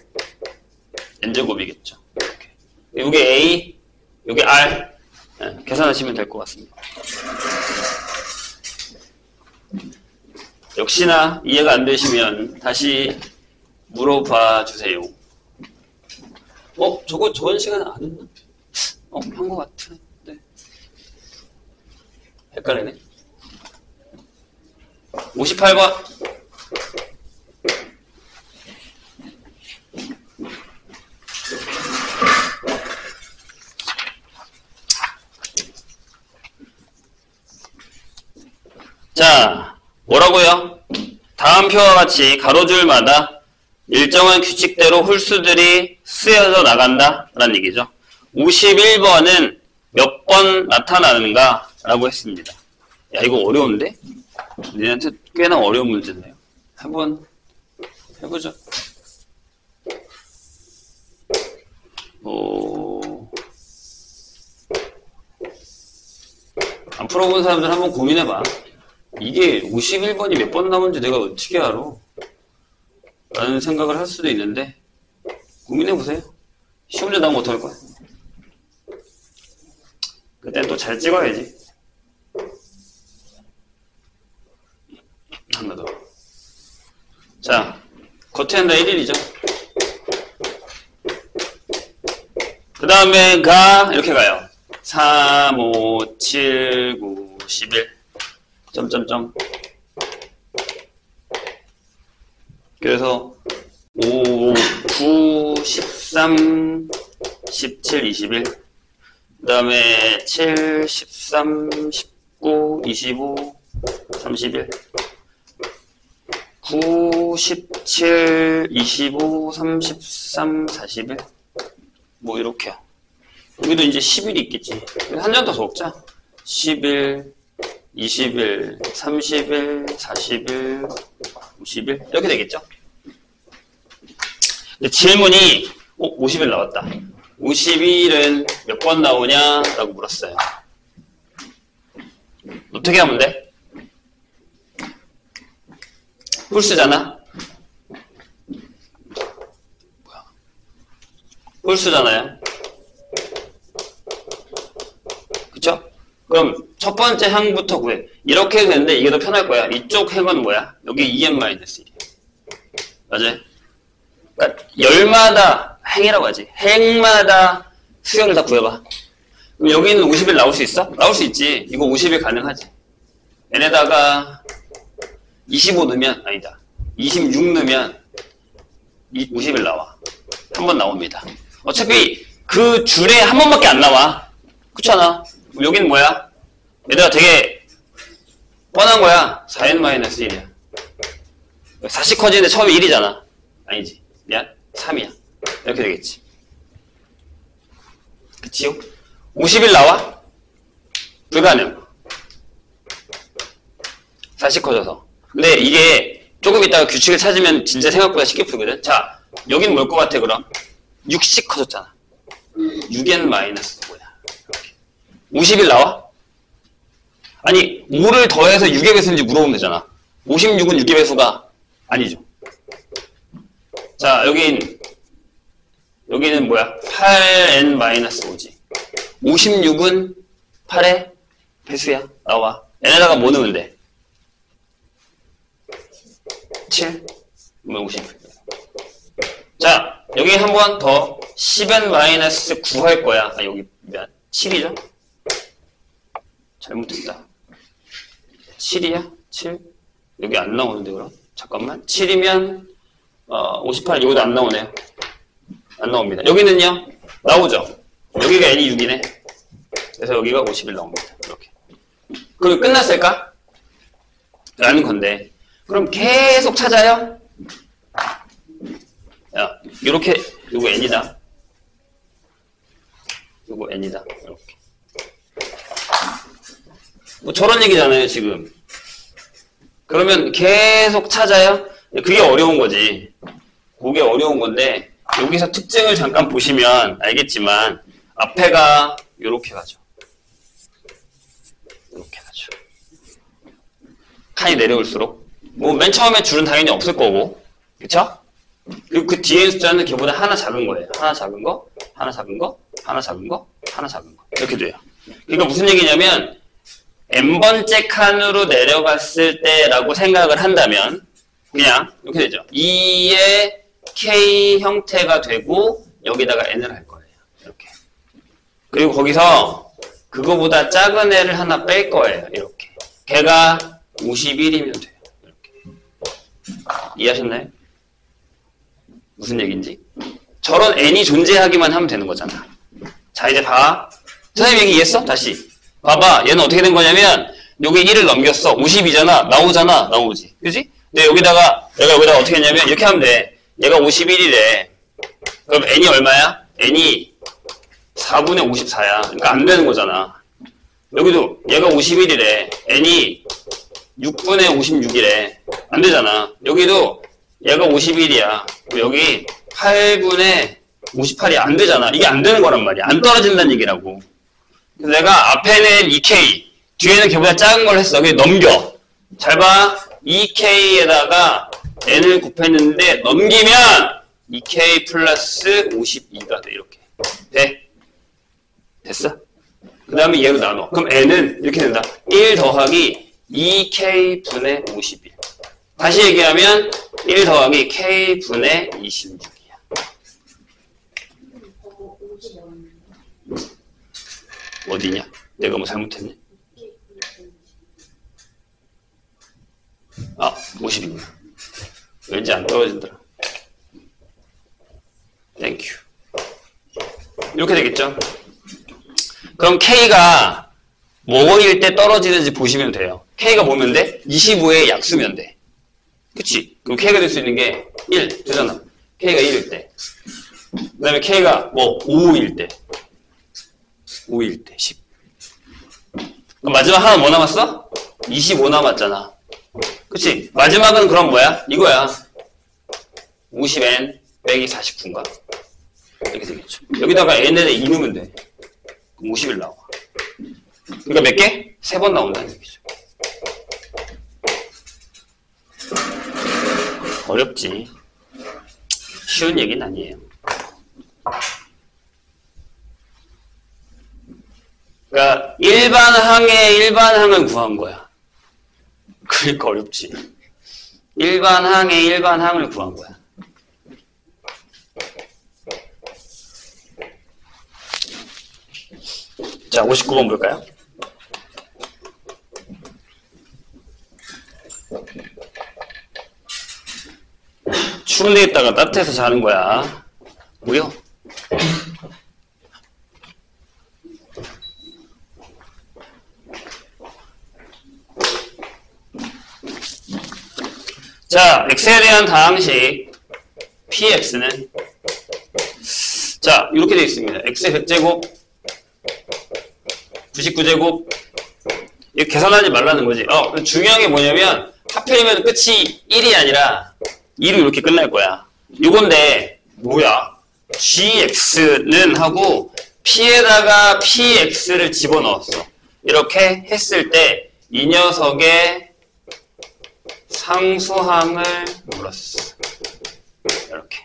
n제곱이겠죠. 이게 a, 이게 r. 네, 계산하시면 될 것 같습니다. 역시나 이해가 안 되시면 다시 물어봐 주세요. 저거 저번 시간에 안 했나? 한 것 같은데. 헷갈리네. 58번. 자, 뭐라고요? 다음 표와 같이 가로줄마다 일정한 규칙대로 홀수들이 쓰여져 나간다 라는 얘기죠. 51번은 몇 번 나타나는가 라고 했습니다. 야, 이거 어려운데? 니한테 꽤나 어려운 문제네요. 한번 해보죠. 안 풀어본 사람들 한번 고민해봐. 이게 51번이 몇 번 남은지 내가 어떻게 알아? 라는 생각을 할 수도 있는데 고민해보세요. 시험 문제 나오면 어떡할 거야? 그땐 또 잘 찍어야지. 하나 더. 자, 거태한다 1일이죠. 그 다음에 이렇게 가요. 3, 5, 7, 9, 11 점점점. 그래서 5, 9, 13, 17, 21 그 다음에 7, 13, 19, 25, 31 9, 17, 25, 33, 41 뭐 이렇게요. 여기도 이제 10일이 있겠지. 한 장 더 적자. 11, 20일, 30일, 40일, 50일 이렇게 되겠죠? 근데 질문이 50일 나왔다. 50일은 몇 번 나오냐? 라고 물었어요. 어떻게 하면 돼? 홀수잖아? 홀수잖아요? 그쵸? 그럼 첫 번째 항부터 구해. 이렇게 해도 되는데 이게 더 편할 거야. 이쪽 행은 뭐야? 여기 2n-1이야. 맞아요? 그러니까 열마다 행이라고 하지. 행마다 수열을 다 구해봐. 그럼 여기는 50일 나올 수 있어? 나올 수 있지. 이거 50일 가능하지. n에다가 25 넣으면 아니다. 26 넣으면 50일 나와. 한 번 나옵니다. 어차피 그 줄에 한 번밖에 안 나와. 그렇잖아. 여기는 뭐야? 얘들아 되게 뻔한 거야. 4n-1이야. 4씩 커지는데 처음에 1이잖아. 아니지. 미안. 3이야. 이렇게 되겠지. 그치요? 50일 나와? 불가능. 4씩 커져서. 근데 이게 조금 있다가 규칙을 찾으면 진짜 생각보다 쉽게 풀거든. 자, 여긴 뭘 것 같아 그럼? 6씩 커졌잖아. 6n-5야. 이렇게. 50일 나와? 아니 5를 더해서 6의 배수인지 물어보면 되잖아. 56은 6의 배수가 아니죠. 자 여기는 뭐야? 8n-5지. 56은 8의 배수야. 나와. n에다가 뭐 넣으면 돼? 7? 50. 자 여기 한 번 더 10n-9 할 거야. 아 여기 몇? 7이죠? 잘못했다. 7이야? 7? 여기 안 나오는데 그럼? 잠깐만. 7이면 58 이것도 안 나오네요. 안 나옵니다. 여기는요? 나오죠? 여기가 n이 6이네. 그래서 여기가 50일 나옵니다. 이렇게. 그럼 끝났을까? 라는 건데 그럼 계속 찾아요? 야, 요렇게 요거 n이다. 요거 n이다. 이렇게. 뭐 저런 얘기잖아요, 지금. 그러면 계속 찾아요? 그게 어려운 거지. 그게 어려운 건데 여기서 특징을 잠깐 보시면 알겠지만 앞에가 요렇게 가죠. 요렇게 가죠. 칸이 내려올수록 뭐 맨 처음에 줄은 당연히 없을 거고 그쵸? 그리고 그 뒤에 숫자는 걔보다 하나 작은 거예요. 하나 작은 거, 하나 작은 거, 하나 작은 거, 하나 작은 거 이렇게 돼요. 그러니까 무슨 얘기냐면 n번째 칸으로 내려갔을 때라고 생각을 한다면 그냥 이렇게 되죠. 2의 k 형태가 되고 여기다가 n을 할 거예요. 이렇게. 그리고 거기서 그거보다 작은 애를 하나 뺄 거예요. 이렇게. 걔가 51이면 돼요. 이렇게. 이해하셨나요? 무슨 얘기인지? 저런 n이 존재하기만 하면 되는 거잖아. 자 이제 봐. 선생님 얘기 이해했어? 다시. 봐봐. 얘는 어떻게 된 거냐면 여기 1을 넘겼어. 52잖아. 나오잖아. 나오지. 그지? 근데 여기다가 내가 여기다가 어떻게 했냐면 이렇게 하면 돼. 얘가 51이래. 그럼 n이 얼마야? n이 4분의 54야. 그러니까 안 되는 거잖아. 여기도 얘가 51이래. n이 6분의 56이래. 안 되잖아. 여기도 얘가 51이야. 여기 8분의 58이 안 되잖아. 이게 안 되는 거란 말이야. 안 떨어진다는 얘기라고. 그래서 내가 앞에는 2K, 뒤에는 걔보다 작은 걸 했어. 그냥 넘겨. 잘 봐. 2K에다가 n을 곱했는데 넘기면 2K 플러스 52가 돼. 이렇게. 돼? 됐어? 그 다음에 얘로 나눠. 그럼 n은 이렇게 된다. 1 더하기 2K 분의 51. 다시 얘기하면 1 더하기 K 분의 26이야. 어디냐? 내가 뭐 잘못했네? 아, 50이네. 왠지 안 떨어지더라. 땡큐. 이렇게 되겠죠? 그럼 K가 뭐일 때 떨어지는지 보시면 돼요. K가 뭐면 돼? 25의 약수면 돼. 그치? 그럼 K가 될 수 있는 게 1 되잖아. K가 1일 때. 그 다음에 K가 뭐 5일 때. 5일 때 10. 그럼 마지막 하나 뭐 남았어? 25 남았잖아. 그치? 마지막은 그럼 뭐야? 이거야. 50n 빼기 49인가? 이렇게 되겠죠. 여기다가 n에 2 넣으면 돼. 그럼 51 나와. 그러니까 몇 개? 3번 나온다는 얘기죠. 어렵지. 쉬운 얘기는 아니에요. 그러니까 일반항을 구한 거야. 그러니까 어렵지. 일반항을 구한 거야. 자, 59번 볼까요? 추운 데 있다가 따뜻해서 자는 거야. 뭐요? 자, x에 대한 다항식 px는 자, 이렇게 되어 있습니다. x의 100제곱 99제곱 이거 계산하지 말라는 거지. 중요한 게 뭐냐면 하필이면 끝이 1이 아니라 2로 이렇게 끝날 거야. 이건데 뭐야? gx는 하고 p에다가 px를 집어넣었어. 이렇게 했을 때 이 녀석의 상수항을 물었어. 이렇게.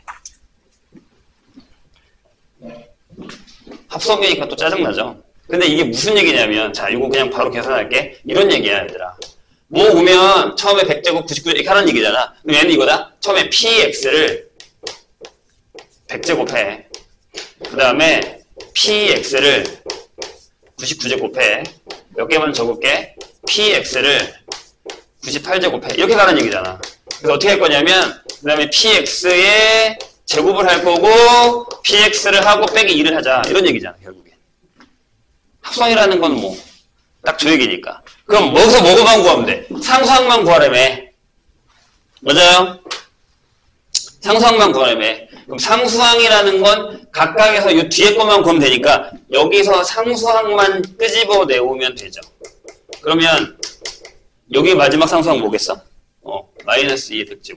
합성이니까 또 짜증나죠? 근데 이게 무슨 얘기냐면, 자, 이거 그냥 바로 계산할게. 이런 얘기야, 얘들아. 뭐 오면 처음에 100제곱, 99제곱 이렇게 하는 얘기잖아. 그럼 얘는 이거다. 처음에 px를 100제곱 해. 그 다음에 px를 99제곱 해. 몇 개만 적을게. px를 98제곱 해. 이렇게 가는 얘기잖아. 그래서 어떻게 할 거냐면, 그 다음에 px에 제곱을 할 거고, px를 하고 빼기 2를 하자. 이런 얘기잖아, 결국엔. 합성이라는 건 뭐, 딱 저 얘기니까. 그럼 여기서 뭐만 구하면 돼? 상수항만 구하라며. 맞아요? 상수항만 구하라며. 그럼 상수항이라는 건 각각에서 이 뒤에 것만 구하면 되니까 여기서 상수항만 끄집어 내오면 되죠. 그러면 여기 마지막 상수항 뭐겠어? 마이너스 2의 100제곱.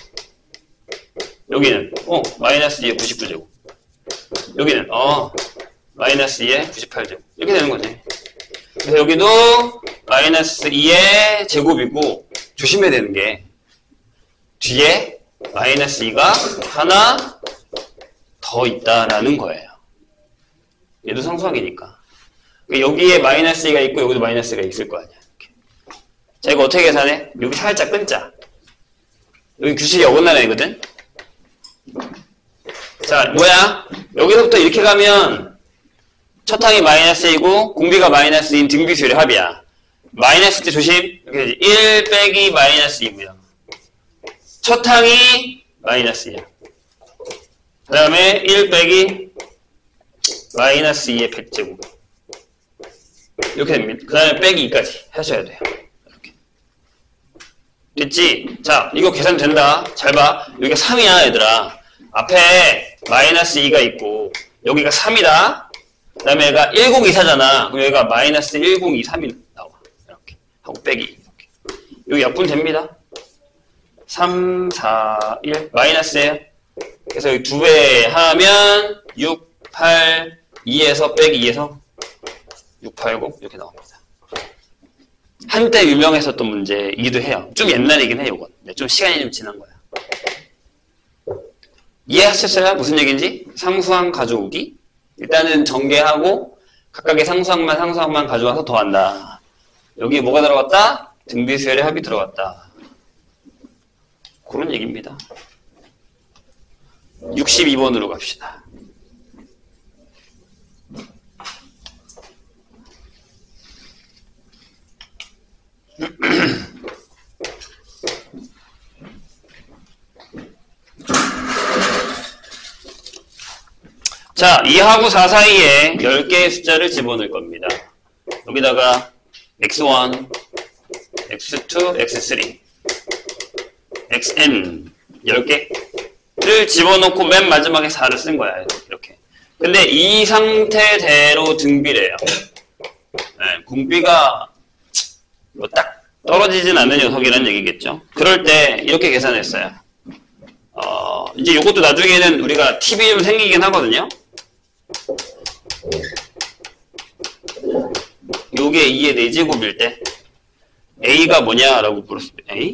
여기는 마이너스 2의 99제곱. 여기는 마이너스 2의 98제곱. 이렇게 되는 거지. 그래서 여기도 마이너스 2의 제곱이고 조심해야 되는 게 뒤에 마이너스 2가 하나 더 있다라는 거예요. 얘도 상수항이니까. 여기에 마이너스 2가 있고 여기도 마이너스가 있을 거 아니야. 이렇게. 자, 이거 어떻게 계산해? 여기 살짝 끊자. 여기 규칙이 어긋나는 애거든? 자, 뭐야? 여기서부터 이렇게 가면 첫 항이 마이너스 2고 공비가 마이너스 2인 등비수열의 합이야. 마이너스 때 조심. 이렇게 되지. 1 빼기 마이너스 2입니다. 첫 항이 마이너스 2야. 그 다음에 1 빼기 마이너스 2의 100제곱. 이렇게 됩니다. 그 다음에 빼기 2까지 하셔야 돼요. 이렇게. 됐지? 자, 이거 계산 된다. 잘 봐. 여기가 3이야, 얘들아. 앞에 마이너스 2가 있고 여기가 3이다. 그 다음에 얘가 1024잖아. 그럼 여기가 마이너스 1023이 나와. 이렇게. 하고 빼기. 이렇게. 여기 약분 됩니다. 3, 4, 1. 마이너스예요. 그래서 여기 2배 하면 6, 8, 2에서 빼기 2에서 6, 8, 9 이렇게 나옵니다. 한때 유명했었던 문제이기도 해요. 좀 옛날이긴 해요, 이건. 네, 좀 시간이 좀 지난 거야. 이해하셨어요? 무슨 얘기인지? 상수항 가져오기. 일단은 전개하고 각각의 상수항만 가져와서 더한다. 여기에 뭐가 들어갔다? 등비수열의 합이 들어갔다. 그런 얘기입니다. 62번으로 갑시다. 자, 2하고 4 사이에 10개의 숫자를 집어넣을 겁니다. 여기다가 x1, x2, x3, xn 10개를 집어넣고 맨 마지막에 4를 쓴 거야. 이렇게. 근데 이 상태대로 등비래요. 네, 공비가 뭐 딱 떨어지진 않는 녀석이라는 얘기겠죠. 그럴 때 이렇게 계산했어요. 이제 이것도 나중에는 우리가 팁이 좀 생기긴 하거든요. 요게 2의 4제곱일 때 A가 뭐냐라고 물었을 때 A?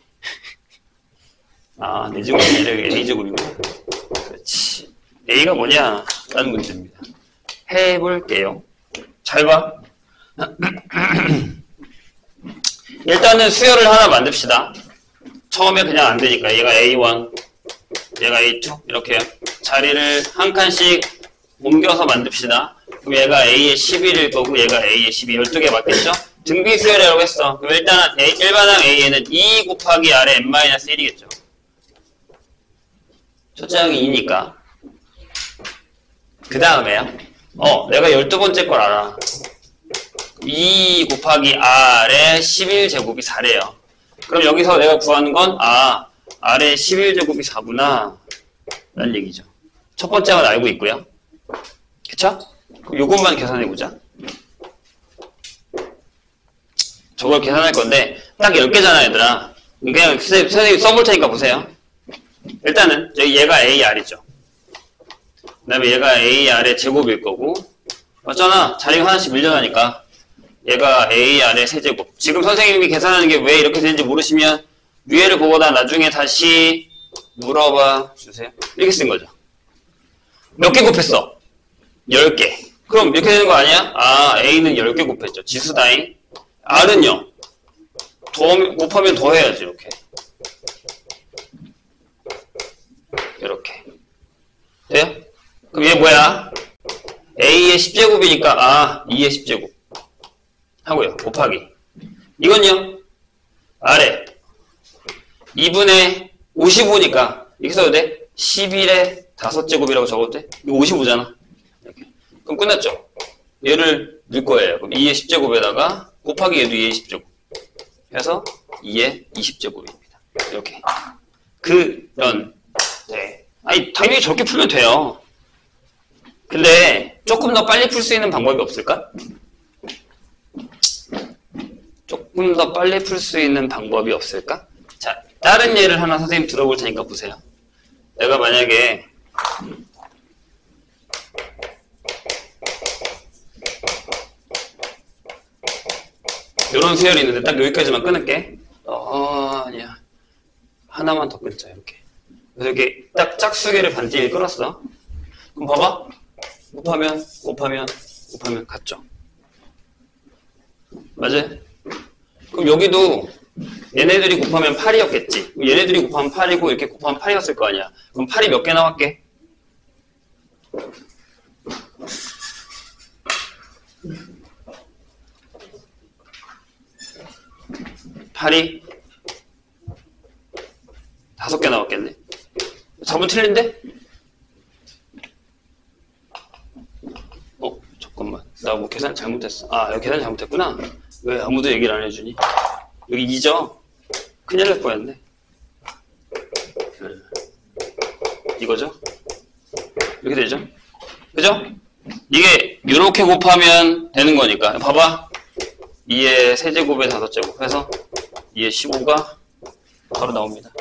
아, 4제곱이 아니라 A제곱이구나. 그렇지. A가 뭐냐? 라는 문제입니다. 해볼게요. 잘 봐. 일단은 수열을 하나 만듭시다. 처음에 그냥 안 되니까 얘가 A1, 얘가 A2 이렇게 자리를 한 칸씩 옮겨서 만듭시다. 그럼 얘가 A의 11일 거고 얘가 A의 12, 12개 맞겠죠? 등비 수열이라고 했어. 그럼 일단 일반항 A에는 2 곱하기 R의 n-1이겠죠. 첫째 항이 2니까. 그 다음에요. 내가 12번째 걸 알아. 2 곱하기 R의 11제곱이 4래요. 그럼 여기서 내가 구하는 건 R의 11제곱이 4구나 라는 얘기죠. 첫 번째 건 알고 있고요. 그쵸? 그럼 요것만 계산해보자. 저걸 계산할 건데 딱 10개잖아 얘들아. 그냥 선생님 써볼 테니까 보세요. 일단은 얘가 AR이죠. 그 다음에 얘가 AR의 제곱일 거고 맞잖아. 자리가 하나씩 밀려나니까 얘가 AR의 세제곱. 지금 선생님이 계산하는 게 왜 이렇게 되는지 모르시면 위에를 보거나 나중에 다시 물어봐 주세요. 이렇게 쓴 거죠. 몇 개 곱했어? 10개. 그럼 이렇게 되는 거 아니야? A는 10개 곱했죠. 지수다잉. R은요? 곱하면 더 해야지, 이렇게. 이렇게. 돼요? 그럼 얘 뭐야? A의 10제곱이니까, 2의 10제곱. 하고요. 곱하기. 이건요? 아래. 2분의 55니까, 이렇게 써도 돼? 11의 5제곱이라고 적어도 돼? 이거 55잖아. 이렇게. 그럼 끝났죠? 얘를 넣을 거예요. 그럼 2의 10제곱에다가 곱하기 얘도 2의 10제곱. 해서 2의 20제곱입니다. 이렇게. 네. 아니, 당연히 저렇게 풀면 돼요. 근데 조금 더 빨리 풀 수 있는 방법이 없을까? 조금 더 빨리 풀 수 있는 방법이 없을까? 자, 다른 예를 하나 선생님 들어볼 테니까 보세요. 내가 만약에 요런 수열이 있는데 딱 여기까지만 끊을게. 아니야. 하나만 더 끊자, 이렇게. 그래서 이렇게 딱 짝수계를 반지에 끊었어. 그럼 봐봐. 곱하면 같죠? 맞아요? 그럼 여기도 얘네들이 곱하면 8이었겠지. 얘네들이 곱하면 8이고 이렇게 곱하면 8이었을 거 아니야. 그럼 8이 몇 개 나왔게? 팔이 5개 나왔겠네. 4번 틀린데? 잠깐만. 나 뭐 계산 잘못했어. 여기 계산 잘못했구나. 왜 아무도 얘기를 안 해주니? 여기 2죠? 큰일 날 뻔했네. 이거죠? 이렇게 되죠? 그죠? 이게 이렇게 곱하면 되는 거니까. 봐봐. 2의 세제곱에 5제곱 해서 2의 15가 바로 나옵니다.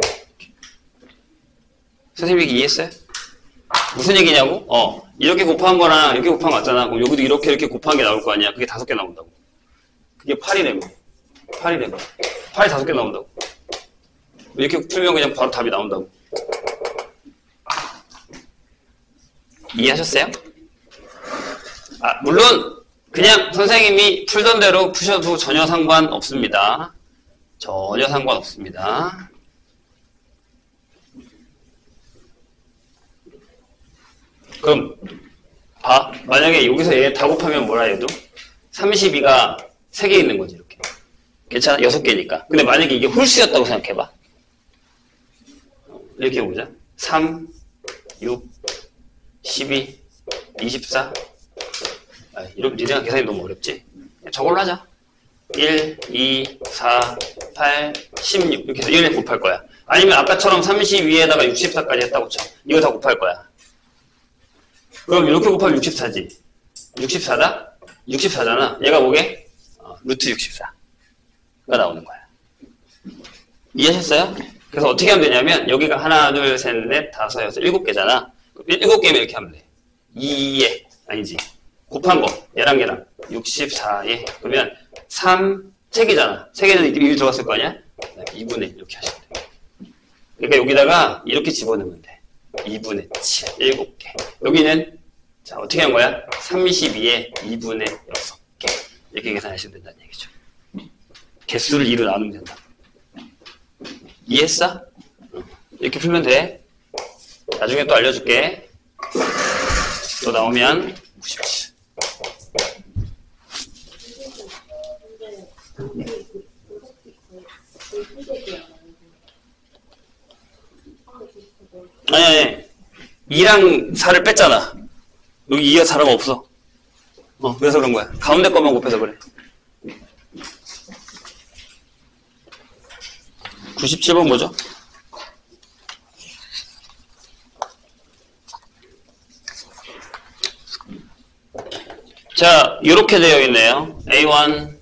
선생님이 이해했어요? 무슨 얘기냐고? 이렇게 곱한 거랑 이렇게 곱한 거 같잖아. 그럼 여기도 이렇게 곱한 게 나올 거 아니야. 그게 5개 나온다고. 그게 8이래요. 8이 5개 나온다고. 이렇게 풀면 그냥 바로 답이 나온다고. 이해하셨어요? 물론 그냥 선생님이 풀던 대로 푸셔도 전혀 상관없습니다. 전혀 상관없습니다. 그럼 만약에 여기서 얘 다 곱하면 뭐라 해도 32가 3개 있는 거지, 이렇게. 괜찮아? 6개니까. 근데 만약에 이게 홀수였다고 생각해봐. 이렇게 해보자. 3, 6, 12, 24. 이렇게 니네가 계산이 너무 어렵지? 저걸로 하자. 1, 2, 4, 8, 16. 이렇게 해서 1에 곱할 거야. 아니면 아까처럼 32에다가 64까지 했다고 쳐. 이거 다 곱할 거야. 그럼 이렇게 곱하면 64지. 64다? 64잖아. 얘가 뭐게? 루트 64. 나오는 거야. 이해하셨어요? 그래서 어떻게 하면 되냐면 여기가 하나, 둘, 셋, 넷, 다섯, 여섯, 7개잖아. 7개면 이렇게 하면 돼. 2에 아니지. 곱한 거. 얘랑 64에 그러면 3 3개잖아. 3개는 이미 들어갔을 거 아니야? 2분의 1 이렇게 하시면 돼. 그러니까 여기다가 이렇게 집어넣으면 돼. 2분의 7, 7개. 여기는 자 어떻게 한 거야? 32에 2분의 6개. 이렇게 계산하시면 된다는 얘기죠. 개수를 2로 나누면 된다. 이해했어? 이렇게 풀면 돼. 나중에 또 알려줄게. 또 나오면 97. 아니 2랑 4를 뺐잖아. 여기 2와 4가 없어. 그래서 그런 거야. 가운데 것만 곱해서 그래. 97번 뭐죠? 자, 이렇게 되어 있네요. A1,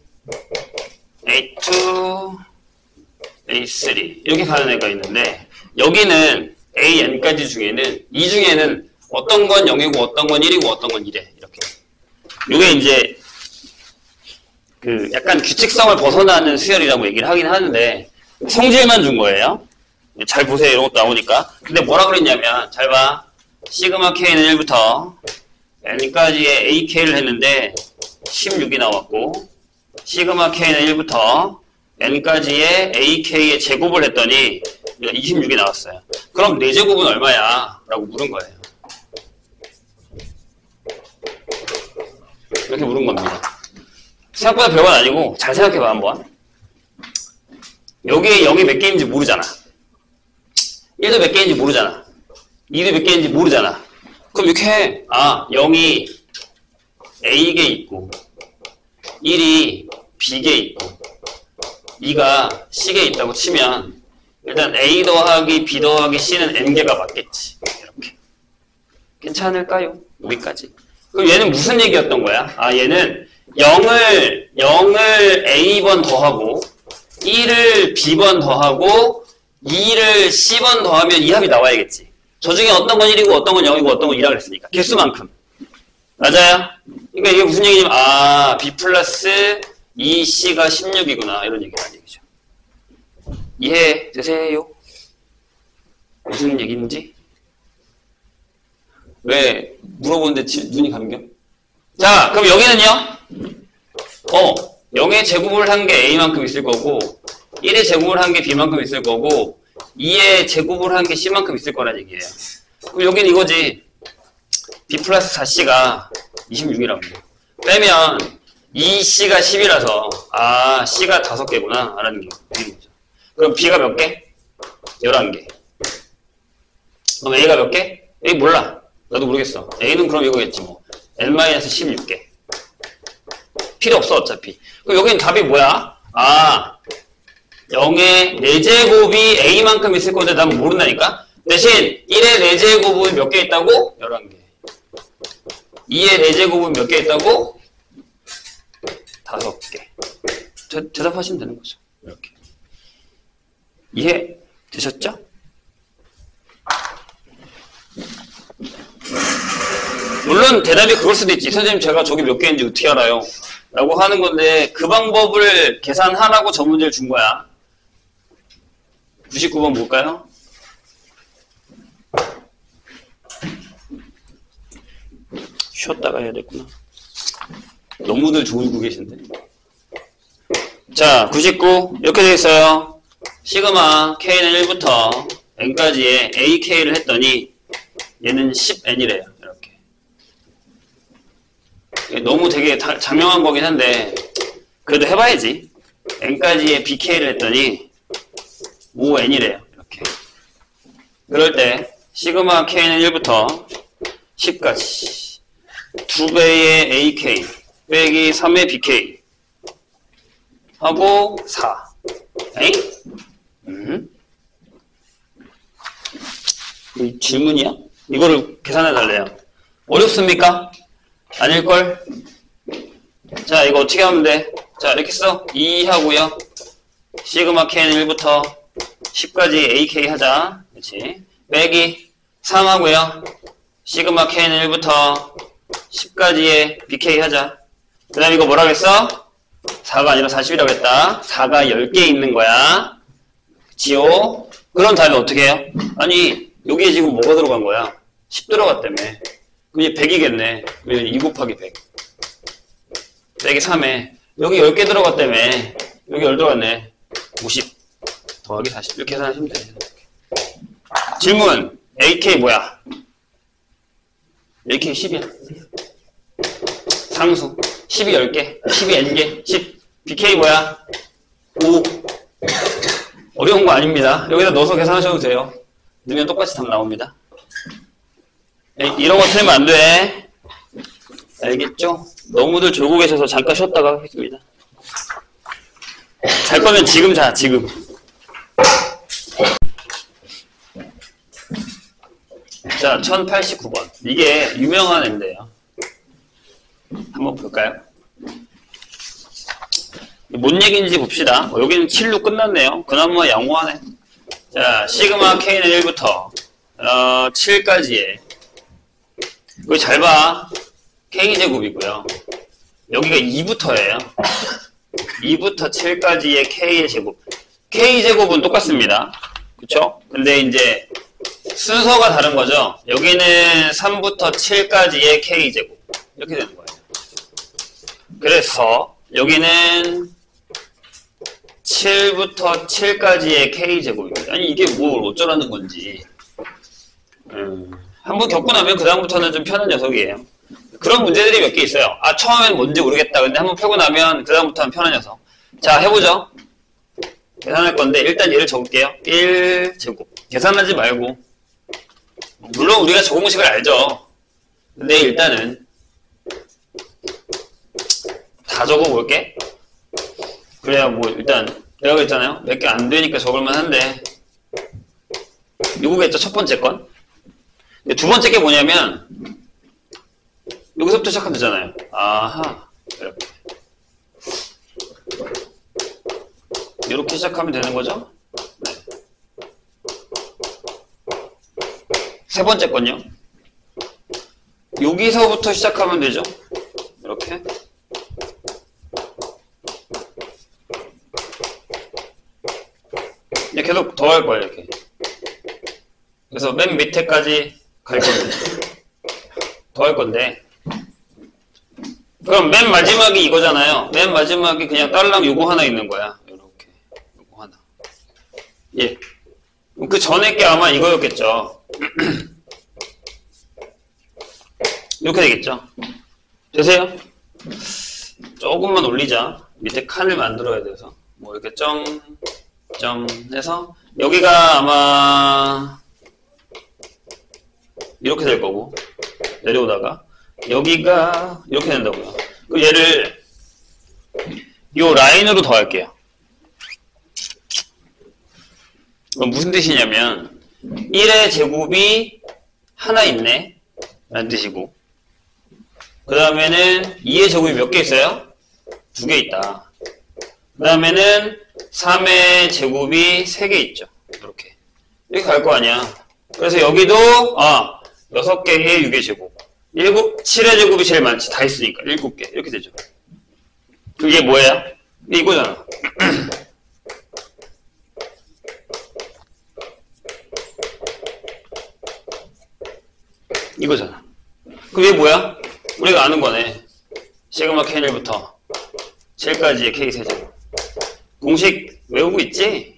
A2, A3 이렇게 가는 애가 있는데 여기는 AN까지 중에는 이 중에는 어떤 건 0이고 어떤 건 1이고 어떤 건 1에 이렇게. 이게 이제 그 약간 규칙성을 벗어나는 수열이라고 얘기를 하긴 하는데 성질만 준 거예요. 잘 보세요. 이런 것도 나오니까. 근데 뭐라 그랬냐면 잘 봐. 시그마 K는 1부터 N까지의 AK를 했는데 16이 나왔고 시그마 K는 1부터 N까지의 AK의 제곱을 했더니 26이 나왔어요. 그럼 4제곱은 얼마야? 라고 물은 거예요. 이렇게 물은 겁니다. 생각보다 별건 아니고 잘 생각해봐 한번. 여기에 0이 몇 개인지 모르잖아. 1도 몇 개인지 모르잖아. 2도 몇 개인지 모르잖아. 그럼 이렇게 해. 0이 A개 있고 1이 B개 있고 2가 C개 있다고 치면 일단 A 더하기 B 더하기 C는 N개가 맞겠지. 이렇게. 괜찮을까요? 여기까지. 그럼 얘는 무슨 얘기였던 거야? 얘는 0을 A번 더하고 1을 B번 더하고 2를 C번 더하면 이 합이 나와야겠지. 저 중에 어떤 건 1이고 어떤 건 0이고 어떤 건 2라고 했으니까. 개수만큼. 맞아요? 그러니까 이게 무슨 얘기냐면 B 플러스 2C가 16이구나. 이런 얘기라는 얘기죠. 이해되세요? 무슨 얘기인지? 왜 물어보는데 눈이 감겨? 자, 그럼 여기는요? 0의 제곱을 한 게 A만큼 있을 거고 1의 제곱을 한 게 B만큼 있을 거고 2의 제곱을 한 게 C만큼 있을 거란 얘기예요. 그럼 여기는 이거지. B 플러스 4C가 26이라고. 빼면 2C가 10이라서 C가 5개구나 라는 게 거죠. 그럼 B가 몇 개? 11개. 그럼 A가 몇 개? A 몰라. 나도 모르겠어. A는 그럼 이거겠지 뭐. N-16개. 필요 없어 어차피. 그럼 여기는 답이 뭐야? 0의 4제곱이 A만큼 있을 건데 난 모른다니까? 대신 1의 4제곱은 몇 개 있다고? 11개. 2의 4제곱은 몇 개 있다고? 5개. 대답하시면 되는 거죠. 이렇게. 이해 되셨죠? 물론 대답이 그럴 수도 있지. 선생님 제가 저기 몇 개인지 어떻게 알아요? 라고 하는 건데 그 방법을 계산하라고 저 문제를 준 거야. 99번 볼까요? 쉬었다가 해야 됐구나. 너무들 졸고 계신데. 자, 99 이렇게 되어 있어요. 시그마 K는 1부터 N까지의 AK를 했더니 얘는 10N이래요. 이렇게. 너무 되게 장명한 거긴 한데 그래도 해봐야지. N까지의 BK를 했더니 5N이래요. 이렇게. 그럴 때 시그마 K는 1부터 10까지 2배의 AK 빼기 3의 BK 하고 4. 에이? 이 질문이야? 이거를 계산해 달래요. 어렵습니까? 아닐걸? 자, 이거 어떻게 하면 돼? 자, 이렇게 써. 2 하고요. 시그마 K는 1부터 10까지 AK 하자. 그렇지. 빼기 3 하고요. 시그마 K는 1부터 10까지의 BK 하자. 그 다음 이거 뭐라고 했어? 4가 아니라 40이라고 했다. 4가 10개 있는 거야. 그치요? 그런 다음에 어떻게 해요? 아니, 여기에 지금 뭐가 들어간 거야? 10 들어갔다며. 그럼 이제 100이겠네. 그러면 2 곱하기 100. 빼기 3에. 여기 10개 들어갔다며. 여기 10 들어갔네. 50 더하기 40. 이렇게 계산하시면 돼. 질문. AK 뭐야? AK 10이야. 상수. 10이 10개. 10이 N개. 10. BK 뭐야? 5. 어려운 거 아닙니다. 여기다 넣어서 계산하셔도 돼요. 넣으면 똑같이 답 나옵니다. 이런 거 틀리면 안 돼. 알겠죠? 너무들 졸고 계셔서 잠깐 쉬었다가 하겠습니다. 잘 거면 지금 자, 지금. 자, 1089번. 이게 유명한 앤데요. 한번 볼까요? 뭔 얘기인지 봅시다. 여기는 7로 끝났네요. 그나마 양호하네. 자, 시그마 K는 1부터 7까지의 이거 잘 봐. K제곱이고요. 여기가 2부터예요. 2부터 7까지의 K의 제곱. K제곱은 똑같습니다. 그쵸? 근데 이제 순서가 다른 거죠. 여기는 3부터 7까지의 K제곱. 이렇게 되는 거예요. 그래서 여기는 7부터 7까지의 K제곱입니다. 아니 이게 뭘 어쩌라는 건지. 한번 겪고 나면 그 다음부터는 좀 편한 녀석이에요. 그런 문제들이 몇 개 있어요. 아 처음엔 뭔지 모르겠다. 근데 한번 펴고 나면 그 다음부터는 편한 녀석. 자 해보죠. 계산할 건데 일단 얘를 적을게요. 1제곱. 계산하지 말고. 물론 우리가 적응식을 알죠. 근데 일단은 다 적어볼게. 그래야 뭐 일단 내가 그랬잖아요. 몇 개 안 되니까 적을만 한데 이거겠죠. 첫 번째 건. 근데 두 번째 게 뭐냐면 여기서부터 시작하면 되잖아요. 아하 이렇게 이렇게 시작하면 되는 거죠. 네. 세 번째 건요. 여기서부터 시작하면 되죠. 이렇게 계속 더 할 거예요. 이렇게. 그래서 맨 밑에까지 갈 건데 더 할 건데 그럼 맨 마지막이 이거잖아요. 맨 마지막이 그냥 딸랑 요거 하나 있는 거야. 이렇게 요거 하나. 예. 그 전에 게 아마 이거였겠죠. 이렇게 되겠죠. 되세요? 조금만 올리자. 밑에 칸을 만들어야 돼서 뭐 이렇게 점 해서 여기가 아마 이렇게 될 거고 내려오다가 여기가 이렇게 된다고요. 그럼 얘를 요 라인으로 더 할게요. 그럼 무슨 뜻이냐면 1의 제곱이 하나 있네 라는 뜻이고 그 다음에는 2의 제곱이 몇 개 있어요? 2개 있다. 그 다음에는 3의 제곱이 3개 있죠. 이렇게 갈 거 아니야. 그래서 여기도 6개의 6의 제곱 7의 제곱이 제일 많지. 다 있으니까 7개 이렇게 되죠. 그게 뭐예요? 이거잖아. 이거잖아. 그게 뭐야? 우리가 아는 거네. 시그마 K1부터 7까지의 K 세제곱. 공식 외우고 있지?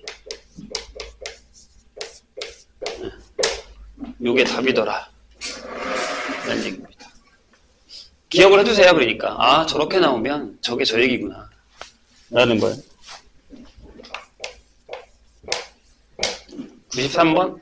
요게 답이더라. 라는 얘기입니다. 기억을 해두세요. 그러니까 아 저렇게 나오면 저게 저 얘기구나 라는 거예요. 93번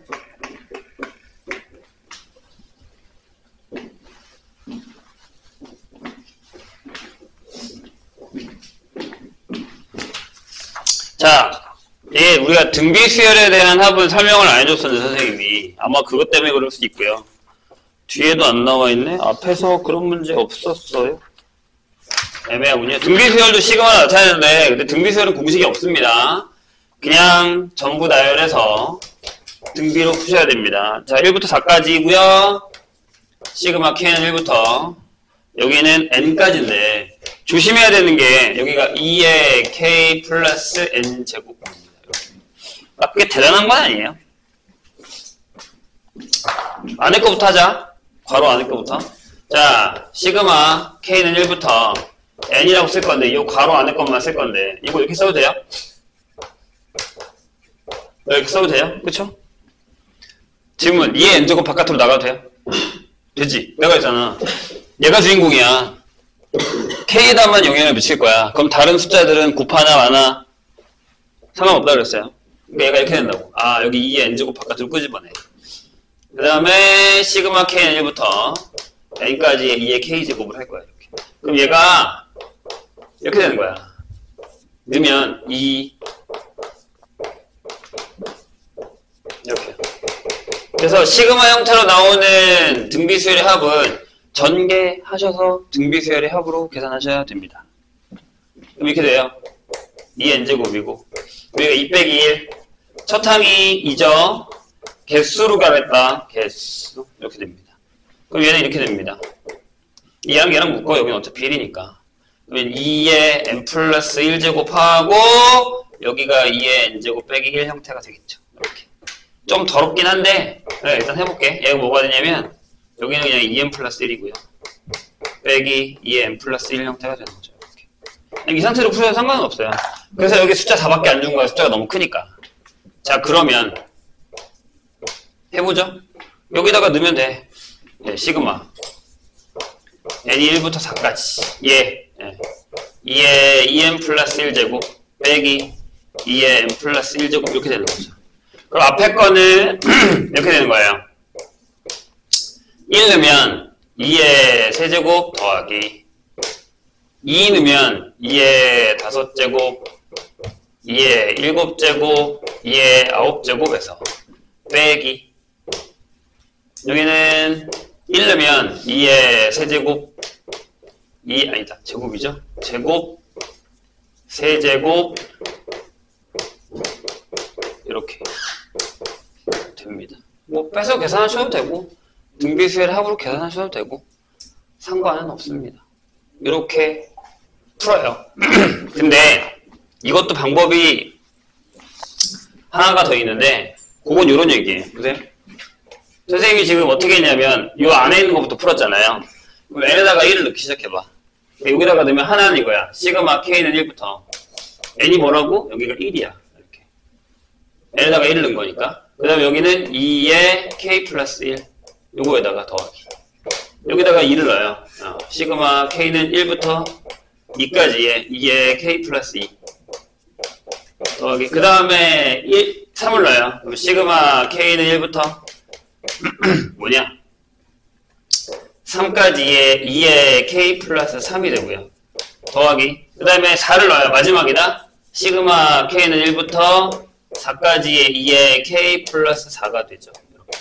자, 예, 우리가 등비수열에 대한 합은 설명을 안 해줬었는데 선생님이 아마 그것 때문에 그럴 수도 있고요. 뒤에도 안 나와 있네? 앞에서 그런 문제 없었어요? 애매하군요. 등비수열도 시그마 나타내는데 근데 등비수열은 공식이 없습니다. 그냥 전부 나열해서 등비로 푸셔야 됩니다. 자, 1부터 4까지고요. 시그마 K는 1부터 여기는 N까지인데 조심해야 되는 게 여기가 2의 K 플러스 N 제곱입니다. 그게 대단한 건 아니에요. 안에 거부터 하자. 괄호 안에 거부터. 자, 시그마 K는 1부터 N이라고 쓸 건데 이 괄호 안에 것만 쓸 건데 이거 이렇게 써도 돼요? 이렇게 써도 돼요? 그쵸? 질문, 2의 N제곱 바깥으로 나가도 돼요? 되지? 내가 했잖아. 얘가 주인공이야. K에다만 영향을 미칠 거야. 그럼 다른 숫자들은 곱하나 마나 상관없다 그랬어요. 그러니까 얘가 이렇게 된다고. 아, 여기 2의 N제곱 바깥으로 끄집어내. 그 다음에 시그마 K는 1부터 N까지 2의 K제곱을 할 거야. 이렇게. 그럼 얘가 이렇게 되는 거야. 넣으면 2 이렇게. 그래서 시그마 형태로 나오는 등비수열의 합은 전개하셔서 등비수열의 합으로 계산하셔야 됩니다. 그럼 이렇게 돼요. 2n제곱이고 여기가 2 빼기 1 첫 항이 2죠. 개수로 가겠다. 개수 이렇게 됩니다. 그럼 얘는 이렇게 됩니다. 얘랑 얘랑 묶어. 여기는 어차피 1이니까. 그러면 2의 n 플러스 1제곱하고 여기가 2의 n제곱 빼기 1 형태가 되겠죠. 이렇게. 좀 더럽긴 한데 네, 일단 해볼게. 얘가 뭐가 되냐면 여기는 그냥 2n 플러스 1이고요. 빼기 2의 n 플러스 1 형태가 되는 거죠. 이렇게. 이 상태로 풀어도 상관은 없어요. 그래서 여기 숫자 4밖에 안 준 거야. 숫자가 너무 크니까. 자, 그러면 해보죠. 여기다가 넣으면 돼. 네, 시그마 n이 1부터 4까지 예. 2의 2n 플러스 1제곱 빼기 2의 n 플러스 1제곱 이렇게 되는 거죠. 그럼 앞에 거는 이렇게 되는 거예요. 1 넣으면 2의 세제곱 더하기 2 넣으면 2의 5제곱 2의 7제곱 2의 9제곱에서 빼기 여기는 1 넣으면 2의 세제곱 2 아니다 제곱이죠. 제곱 세제곱 이렇게 됩니다. 뭐 빼서 계산하셔도 되고 등비수열의 합으로 계산하셔도 되고 상관은 없습니다. 이렇게 풀어요. 근데 이것도 방법이 하나가 더 있는데 그건 이런 얘기예요. 보세요. 선생님이 지금 어떻게 했냐면 이 안에 있는 것부터 풀었잖아요. 그럼 n에다가 1을 넣기 시작해봐. 여기다가 넣으면 하나는 이거야. 시그마 k는 1부터 n이 뭐라고? 여기가 1이야. 이렇게 n에다가 1을 넣은 거니까. 그 다음에 여기는 2의 k 플러스 1 요거에다가 더하기 여기다가 2를 넣어요. 시그마 k는 1부터 2까지의 2의 k 플러스 2 더하기 그 다음에 3을 넣어요. 그럼 시그마 k는 1부터 뭐냐 3까지의 2의 k 플러스 3이 되고요. 더하기 그 다음에 4를 넣어요. 마지막이다. 시그마 k는 1부터 4까지의 2의 k 플러스 4가 되죠. 이렇게.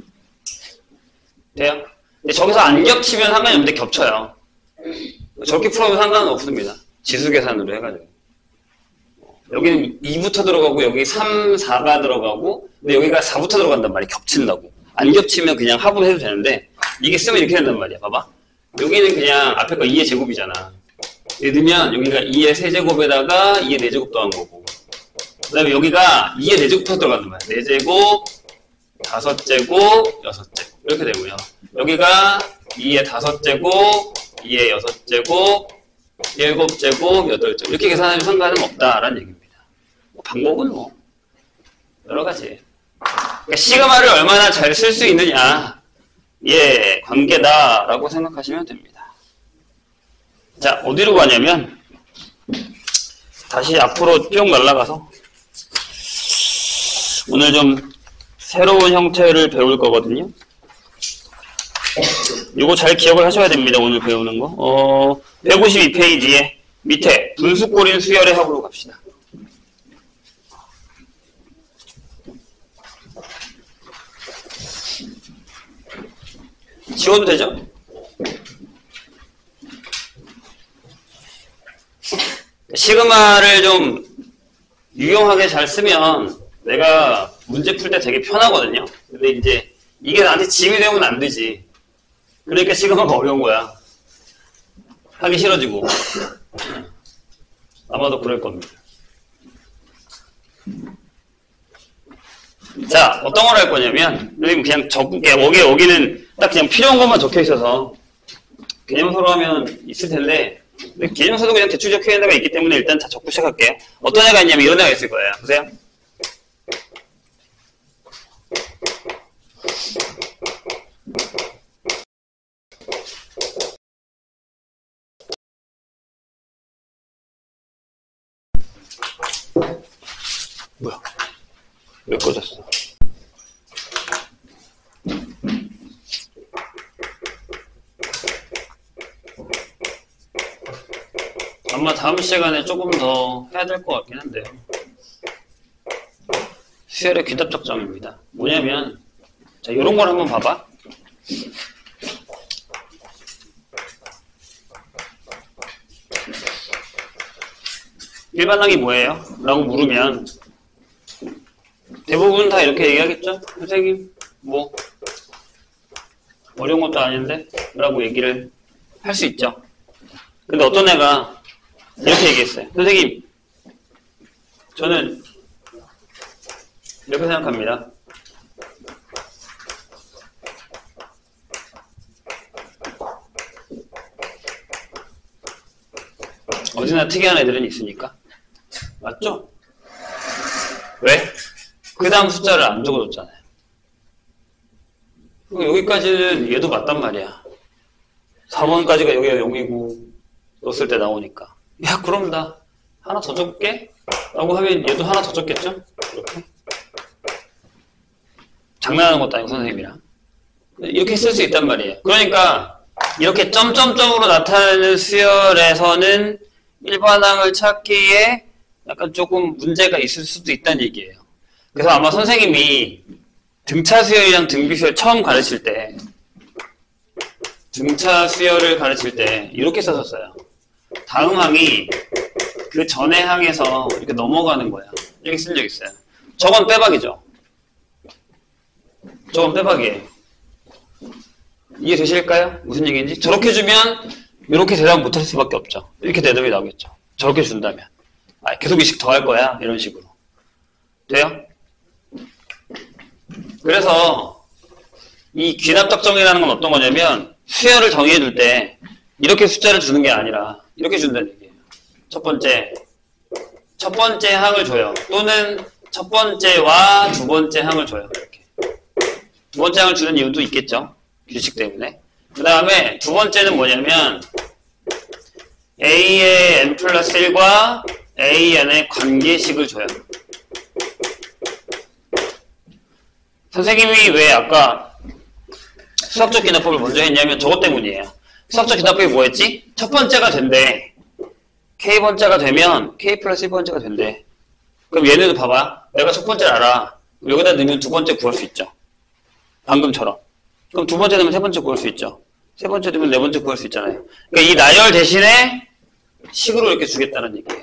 돼요? 근데 저기서 안 겹치면 상관이 없는데 겹쳐요. 저렇게 풀어도 상관은 없습니다. 지수 계산으로 해가지고. 여기는 2부터 들어가고 여기 3, 4가 들어가고 근데 여기가 4부터 들어간단 말이야. 겹친다고. 안 겹치면 그냥 합으로 해도 되는데 이게 쓰면 이렇게 된단 말이야. 봐봐. 여기는 그냥 앞에 거 2의 제곱이잖아. 예를 들면 여기가 2의 세제곱에다가 2의 4제곱 더한 거고 그 다음에 여기가 2의 4제곱부터 들어간단 말이야. 4제곱, 5제곱, 6제곱 이렇게 되고요. 여기가 2의 5제곱, 2의 6제곱, 7제곱, 8제곱 이렇게 계산하면 상관은 없다라는 얘기입니다. 방법은 뭐 여러 가지. 그러니까 시그마를 얼마나 잘 쓸 수 있느냐 예 관계다라고 생각하시면 됩니다. 자 어디로 가냐면 다시 앞으로 쭉 날아가서 오늘 좀 새로운 형태를 배울 거거든요. 이거 잘 기억을 하셔야 됩니다. 오늘 배우는 거. 152페이지에 밑에 분수꼴인 수열의 합으로 갑시다. 지워도 되죠? 시그마를 좀 유용하게 잘 쓰면 내가 문제 풀 때 되게 편하거든요. 근데 이제 이게 나한테 짐이 되면 안 되지. 그러니까 시그마가 어려운 거야. 하기 싫어지고. 아마도 그럴 겁니다. 자, 어떤 걸 할 거냐면, 여기 그냥 적을게요. 여기는 딱 그냥 필요한 것만 적혀 있어서, 개념서로 하면 있을 텐데, 개념서도 그냥 대충 적혀 있는 데가 있기 때문에 일단 다 적고 시작할게요. 어떤 애가 있냐면 이런 애가 있을 거예요. 보세요. 뭐야? 왜 꺼졌어? 아마 다음 시간에 조금 더 해야 될 것 같긴 한데요. 수열의 귀답적 점입니다. 뭐냐면, 자, 요런 걸 한번 봐봐. 일반항이 뭐예요? 라고 물으면 대부분 다 이렇게 얘기하겠죠? 선생님 뭐 어려운 것도 아닌데? 라고 얘기를 할 수 있죠. 근데 어떤 애가 이렇게 얘기했어요. 선생님 저는 이렇게 생각합니다. 어디나 특이한 애들은 있으니까. 맞죠? 왜? 그 다음 숫자를 안 적어줬잖아요. 여기까지는 얘도 맞단 말이야. 4번까지가 여기가 0이고 넣었을 때 나오니까. 야, 그럼 나 하나 더 적을게? 라고 하면 얘도 하나 더 적겠죠? 이렇게. 장난하는 것도 아니고 선생님이랑. 이렇게 쓸 수 있단 말이에요. 그러니까 이렇게 점점점으로 나타나는 수열에서는 일반항을 찾기에 약간 조금 문제가 있을 수도 있다는 얘기예요. 그래서 아마 선생님이 등차 수열이랑 등비 수열 처음 가르칠 때 등차 수열을 가르칠 때 이렇게 썼었어요. 다음 항이 그 전의 항에서 이렇게 넘어가는 거야. 이렇게 쓴 적 있어요. 저건 빼박이죠. 저건 빼박이에요. 이해 되실까요? 무슨 얘기인지? 저렇게 주면 이렇게 대답 못할 수밖에 없죠. 이렇게 대답이 나오겠죠. 저렇게 준다면. 아, 계속 이식 더 할 거야. 이런 식으로. 돼요? 그래서 이 귀납적정이라는 건 어떤 거냐면 수열을 정의해줄 때 이렇게 숫자를 주는 게 아니라 이렇게 준다는 얘기예요. 첫 번째 항을 줘요. 또는 첫 번째와 두 번째 항을 줘요. 이렇게. 두 번째 항을 주는 이유도 있겠죠. 규칙 때문에. 그 다음에 두 번째는 뭐냐면 A의 n 플러스 1과 AN의 관계식을 줘요. 선생님이 왜 아까 수학적 기납법을 먼저 했냐면 저것 때문이에요. 수학적 기납법이 뭐였지? 첫 번째가 된대. K번째가 되면 K 플러스 1번째가 된대. 그럼 얘네도 봐봐. 내가 첫 번째를 알아. 여기다 넣으면 두 번째 구할 수 있죠. 방금처럼. 그럼 두 번째 되면 세 번째 구할 수 있죠. 세 번째 되면 네 번째 구할 수 있잖아요. 그러니까 이 나열 대신에 식으로 이렇게 주겠다는 얘기예요.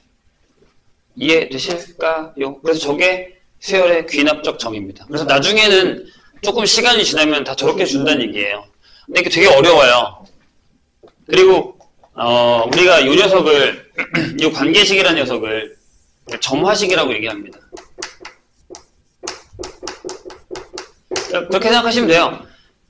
이해되실까요? 그래서 저게 수열의 귀납적 정의입니다. 그래서 나중에는 조금 시간이 지나면 다 저렇게 준다는 얘기예요. 근데 이게 되게 어려워요. 그리고 우리가 이 녀석을 이 관계식이라는 녀석을 점화식이라고 얘기합니다. 그렇게 생각하시면 돼요.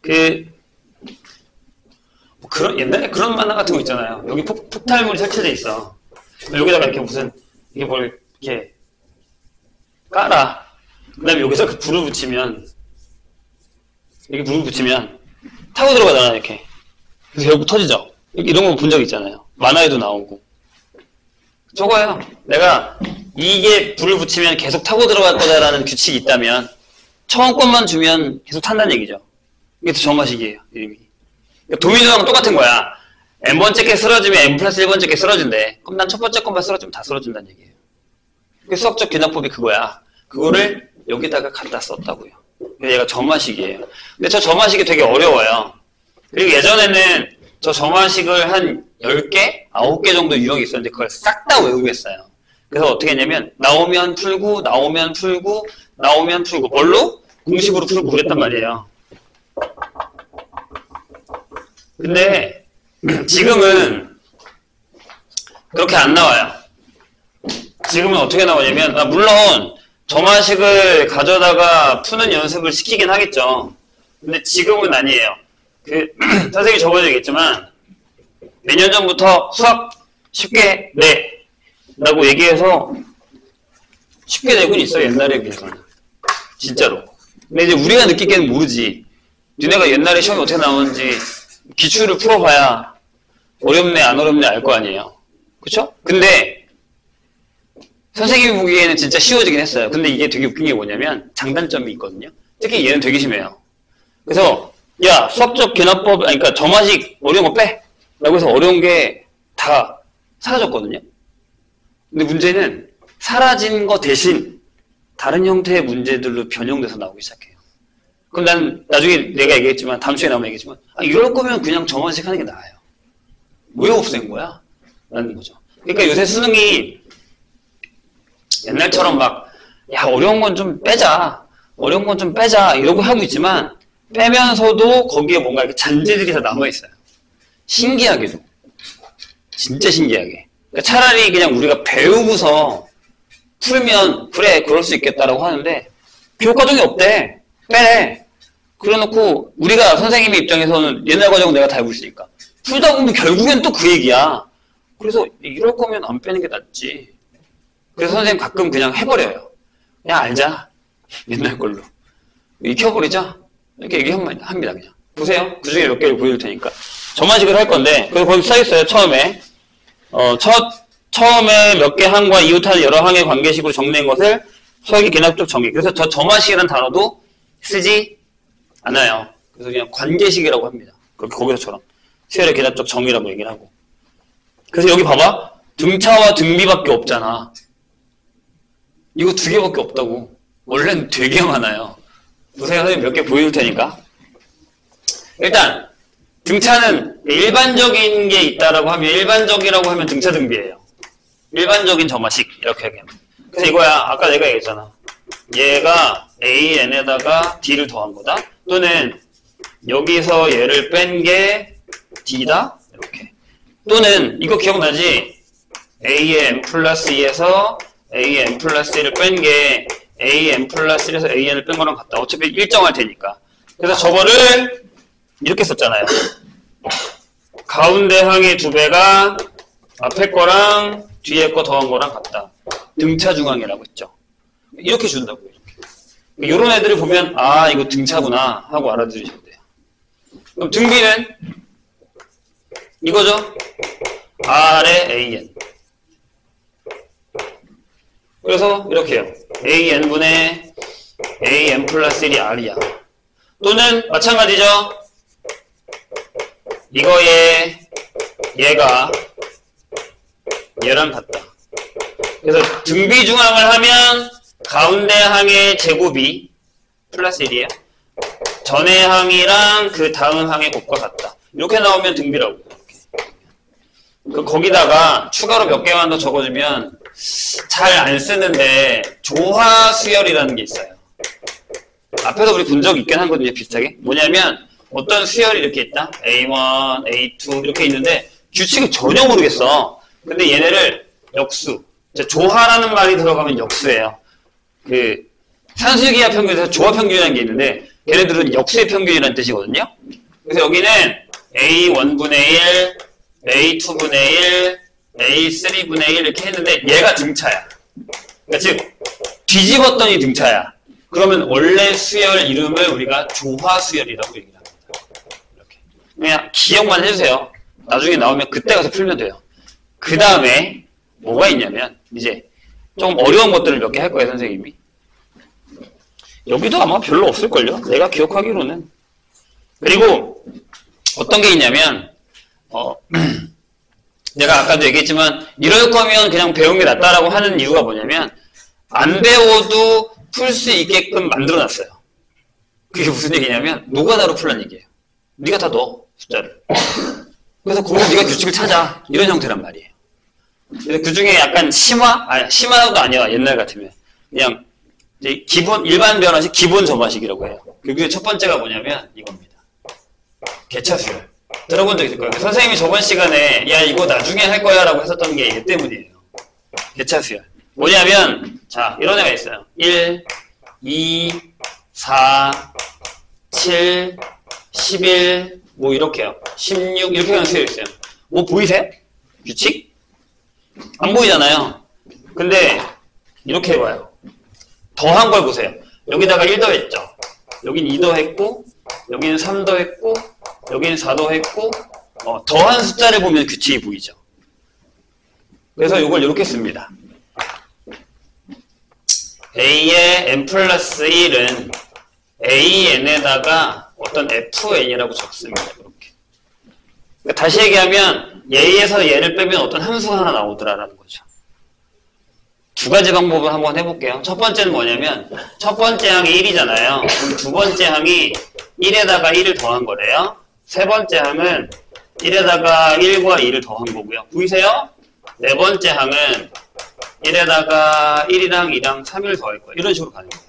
옛날에 그런 만화 같은 거 있잖아요. 여기 폭탄물이 설치돼 있어. 여기다가 이렇게 무슨 이게 뭘 이렇게 깔아. 그 다음에 여기서 그 불을 붙이면 이렇게 불을 붙이면 타고 들어가잖아. 이렇게. 그래서 여기 터지죠. 이런 거 본 적 있잖아요. 만화에도 나오고. 저거예요. 내가 이게 불을 붙이면 계속 타고 들어갈 거다라는 규칙이 있다면 처음 것만 주면 계속 탄다는 얘기죠. 이게 더 점화식이에요. 이름이. 도미노랑 똑같은 거야. n번째 게 쓰러지면 n 플러스 1번째 게 쓰러진대. 그럼 난 첫 번째 것만 쓰러지면 다 쓰러진다는 얘기예요. 수학적 기납법이 그거야. 그거를 여기다가 갖다 썼다고요. 얘가 점화식이에요. 근데 저 점화식이 되게 어려워요. 그리고 예전에는 저 점화식을 한 10개? 9개 정도 유형이 있었는데 그걸 싹 다 외우겠어요. 그래서 어떻게 했냐면 나오면 풀고 나오면 풀고 나오면 풀고 뭘로? 공식으로 풀고 그랬단 말이에요. 근데 지금은 그렇게 안 나와요. 지금은 어떻게 나오냐면 물론 점화식을 가져다가 푸는 연습을 시키긴 하겠죠. 근데 지금은 아니에요. 선생님이 저번에 얘기했지만 몇 년 전부터 수학 쉽게 내 라고 얘기해서 쉽게 내곤 있어요. 옛날에 비해서는 진짜로. 근데 이제 우리가 느끼기에는 모르지. 니네가 옛날에 시험이 어떻게 나오는지 기출을 풀어봐야 어렵네 안 어렵네 알 거 아니에요. 그쵸? 근데 선생님이 보기에는 진짜 쉬워지긴 했어요. 근데 이게 되게 웃긴 게 뭐냐면 장단점이 있거든요. 특히 얘는 되게 심해요. 그래서 야 수학적 개납법 그러니까 점화식 어려운 거 빼! 라고 해서 어려운 게 다 사라졌거든요. 근데 문제는 사라진 거 대신 다른 형태의 문제들로 변형돼서 나오기 시작해요. 그럼 난 나중에 내가 얘기했지만 다음 주에 나오면 얘기했지만 이럴 거면 그냥 점화식 하는 게 나아요. 왜 없앤 거야? 라는 거죠. 그러니까 요새 수능이 옛날처럼 막 야 어려운 건 좀 빼자 어려운 건 좀 빼자 이러고 하고 있지만 빼면서도 거기에 뭔가 이렇게 잔재들이 다 남아있어요. 신기하게도 진짜 신기하게. 그러니까 차라리 그냥 우리가 배우고서 풀면 그래 그럴 수 있겠다라고 하는데 교과정이 없대. 빼. 그래놓고 우리가 선생님의 입장에서는 옛날 과정은 내가 다 알고 있으니까 풀다 보면 결국엔 또 그 얘기야. 그래서 이럴 거면 안 빼는 게 낫지. 그래서 선생님 가끔 그냥 해버려요. 그냥 알자. 옛날 걸로. 익혀버리자. 이렇게 얘기합니다. 그냥. 보세요. 그 중에 몇 개를 보여줄 테니까. 점화식을 할 건데, 그래서 거기 써있어요. 처음에. 처음에 몇 개 항과 이웃하는 여러 항의 관계식으로 정리한 것을 수학의 개납적 정의. 그래서 저 점화식이라는 단어도 쓰지 않아요. 그래서 그냥 관계식이라고 합니다. 그렇게 거기서처럼. 수열의 개납적 정의라고 얘기를 하고. 그래서 여기 봐봐. 등차와 등비밖에 없잖아. 이거 두 개밖에 없다고. 원래는 되게 많아요. 보세요. 선생님 몇 개 보여줄 테니까. 일단 등차는 일반적인 게 있다라고 하면 일반적이라고 하면 등차 등비예요. 일반적인 점화식 이렇게 얘기합니다. 그래서 이거야. 아까 내가 얘기했잖아. 얘가 AN에다가 D를 더한 거다. 또는 여기서 얘를 뺀 게 D다. 이렇게. 또는 이거 기억나지? A의 n 플러스 2에서 A의 n 플러스 1을 뺀 게 A의 n 플러스 1에서 AN을 뺀 거랑 같다. 어차피 일정할 테니까. 그래서 저거를 이렇게 썼잖아요. 가운데 항의 두 배가 앞에 거랑 뒤에 거 더한 거랑 같다. 등차 중항이라고 했죠. 이렇게 준다고요. 이렇게. 이런 애들을 보면 아 이거 등차구나 하고 알아들으셔도 돼요. 그럼 등비는 이거죠. R의 AN. 그래서 이렇게 해요. AN분의 AN 플러스 1이 R이야. 또는 마찬가지죠. 이거에 얘가 얘랑 같다. 그래서 등비중항을 하면 가운데 항의 제곱이 플러스 1이에요. 전의 항이랑 그 다음 항의 곱과 같다. 이렇게 나오면 등비라고. 이렇게. 거기다가 추가로 몇 개만 더 적어주면 잘 안 쓰는데 조화수열이라는 게 있어요. 앞에서 우리 본 적 있긴 하거든요. 비슷하게. 뭐냐면 어떤 수열이 이렇게 있다. A1, A2 이렇게 있는데 규칙을 전혀 모르겠어. 근데 얘네를 역수. 조화라는 말이 들어가면 역수예요. 그 산수기하 평균에서 조화 평균이라는 게 있는데 걔네들은 역수의 평균이라는 뜻이거든요. 그래서 여기는 A1분의 1, A2분의 1, A3분의 1 이렇게 했는데 얘가 등차야. 그러니까 즉 뒤집었더니 등차야. 그러면 원래 수열 이름을 우리가 조화수열이라고 얘기를 합니다. 이렇게. 그냥 기억만 해주세요. 나중에 나오면 그때 가서 풀면 돼요. 그 다음에 뭐가 있냐면 이제 좀 어려운 것들을 몇 개 할 거예요. 선생님이. 여기도 아마 별로 없을걸요. 내가 기억하기로는. 그리고 어떤 게 있냐면 내가 아까도 얘기했지만 이럴 거면 그냥 배우는 게 낫다라고 하는 이유가 뭐냐면 안 배워도 풀 수 있게끔 만들어놨어요. 그게 무슨 얘기냐면 노가다로 풀란 얘기예요. 네가 다 넣어 숫자를. 그래서 거기서 네가 규칙을 찾아 이런 형태란 말이에요. 그래서 그 중에 약간 심화도 아니야. 옛날 같으면. 그냥, 이제 일반 변화식 기본 점화식이라고 해요. 그게 첫 번째가 뭐냐면 이겁니다. 개차수열. 들어본 적 있을 거예요. 선생님이 저번 시간에, 야, 이거 나중에 할 거야 라고 했었던 게 얘 때문이에요. 개차수열. 뭐냐면, 자, 이런 애가 있어요. 1, 2, 4, 7, 11, 뭐 이렇게요. 16, 이렇게 가는 수열이 있어요. 뭐 보이세요? 규칙? 안 보이잖아요. 근데, 이렇게 해봐요. 더한 걸 보세요. 여기다가 1 더했죠. 여긴 2 더했고, 여기는 3 더했고, 여기는 4 더했고, 더한 숫자를 보면 규칙이 보이죠. 그래서 이걸 이렇게 씁니다. A의 n 플러스 1은 AN에다가 어떤 FN이라고 적습니다. 이렇게. 그러니까 다시 얘기하면 얘에서 얘를 빼면 어떤 함수가 하나 나오더라라는 거죠. 두 가지 방법을 한번 해볼게요. 첫 번째는 뭐냐면 첫 번째 항이 1이잖아요. 그럼 두 번째 항이 1에다가 1을 더한 거래요. 세 번째 항은 1에다가 1과 2를 더한 거고요. 보이세요? 네 번째 항은 1에다가 1이랑 2랑 3을 더할 거예요. 이런 식으로 가는 거예요.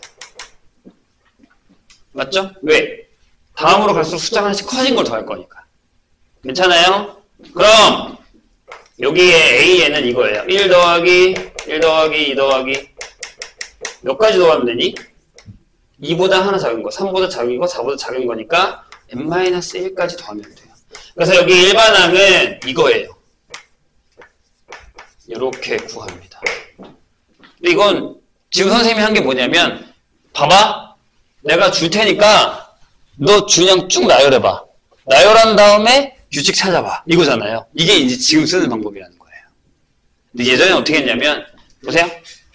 맞죠? 왜? 다음으로 갈수록 숫자가 하나씩 커진 걸 더할 거니까. 괜찮아요? 그럼 여기에 AN은 이거예요. 1 더하기 1 더하기 2 더하기 몇 가지 더하면 되니? 2보다 하나 작은 거, 3보다 작은 거, 4보다 작은 거니까 n-1까지 더하면 돼요. 그래서 여기 일반항은 이거예요. 이렇게 구합니다. 근데 이건 지금 선생님이 한 게 뭐냐면 봐봐. 내가 줄 테니까 너 그냥 쭉 나열해봐. 나열한 다음에 규칙 찾아봐. 이거잖아요. 이게 이제 지금 쓰는 방법이라는 거예요. 근데 예전에 어떻게 했냐면 보세요.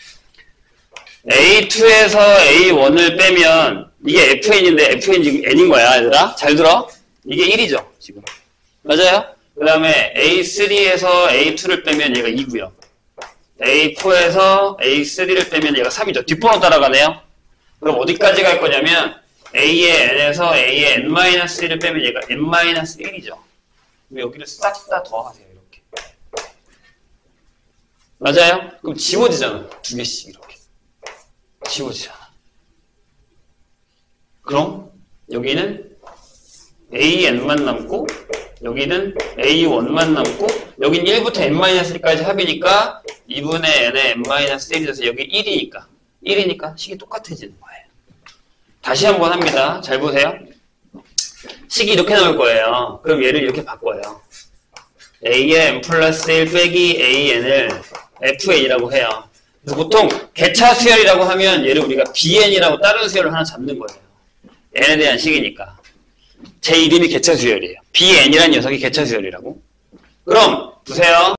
A2에서 A1을 빼면 이게 FN인데 FN 지금 N인 거야, 얘들아. 잘 들어. 이게 1이죠, 지금. 맞아요? 그 다음에 A3에서 A2를 빼면 얘가 2고요. A4에서 A3를 빼면 얘가 3이죠. 뒷번호 따라가네요. 그럼 어디까지 갈 거냐면 A의 N에서 A의 N-1을 빼면 얘가 N-1이죠. 그럼 여기를 싹 다 더하세요. 이렇게. 맞아요? 그럼 지워지잖아. 두 개씩 이렇게. 지워지잖아. 그럼 여기는 AN만 남고 여기는 A1만 남고 여긴 1부터 N-1까지 합이니까 2분의 N의 N-1이 돼서 여기 1이니까 식이 똑같아지는 거예요. 다시 한번 합니다. 잘 보세요. 식이 이렇게 나올 거예요. 그럼 얘를 이렇게 바꿔요. A의 N 플러스 1 빼기 AN을 FN이라고 해요. 그래서 보통 개차 수열이라고 하면 얘를 우리가 BN이라고 다른 수열을 하나 잡는 거예요. N에 대한 식이니까. 제 이름이 개차 수열이에요. BN이라는 녀석이 개차 수열이라고. 그럼 보세요.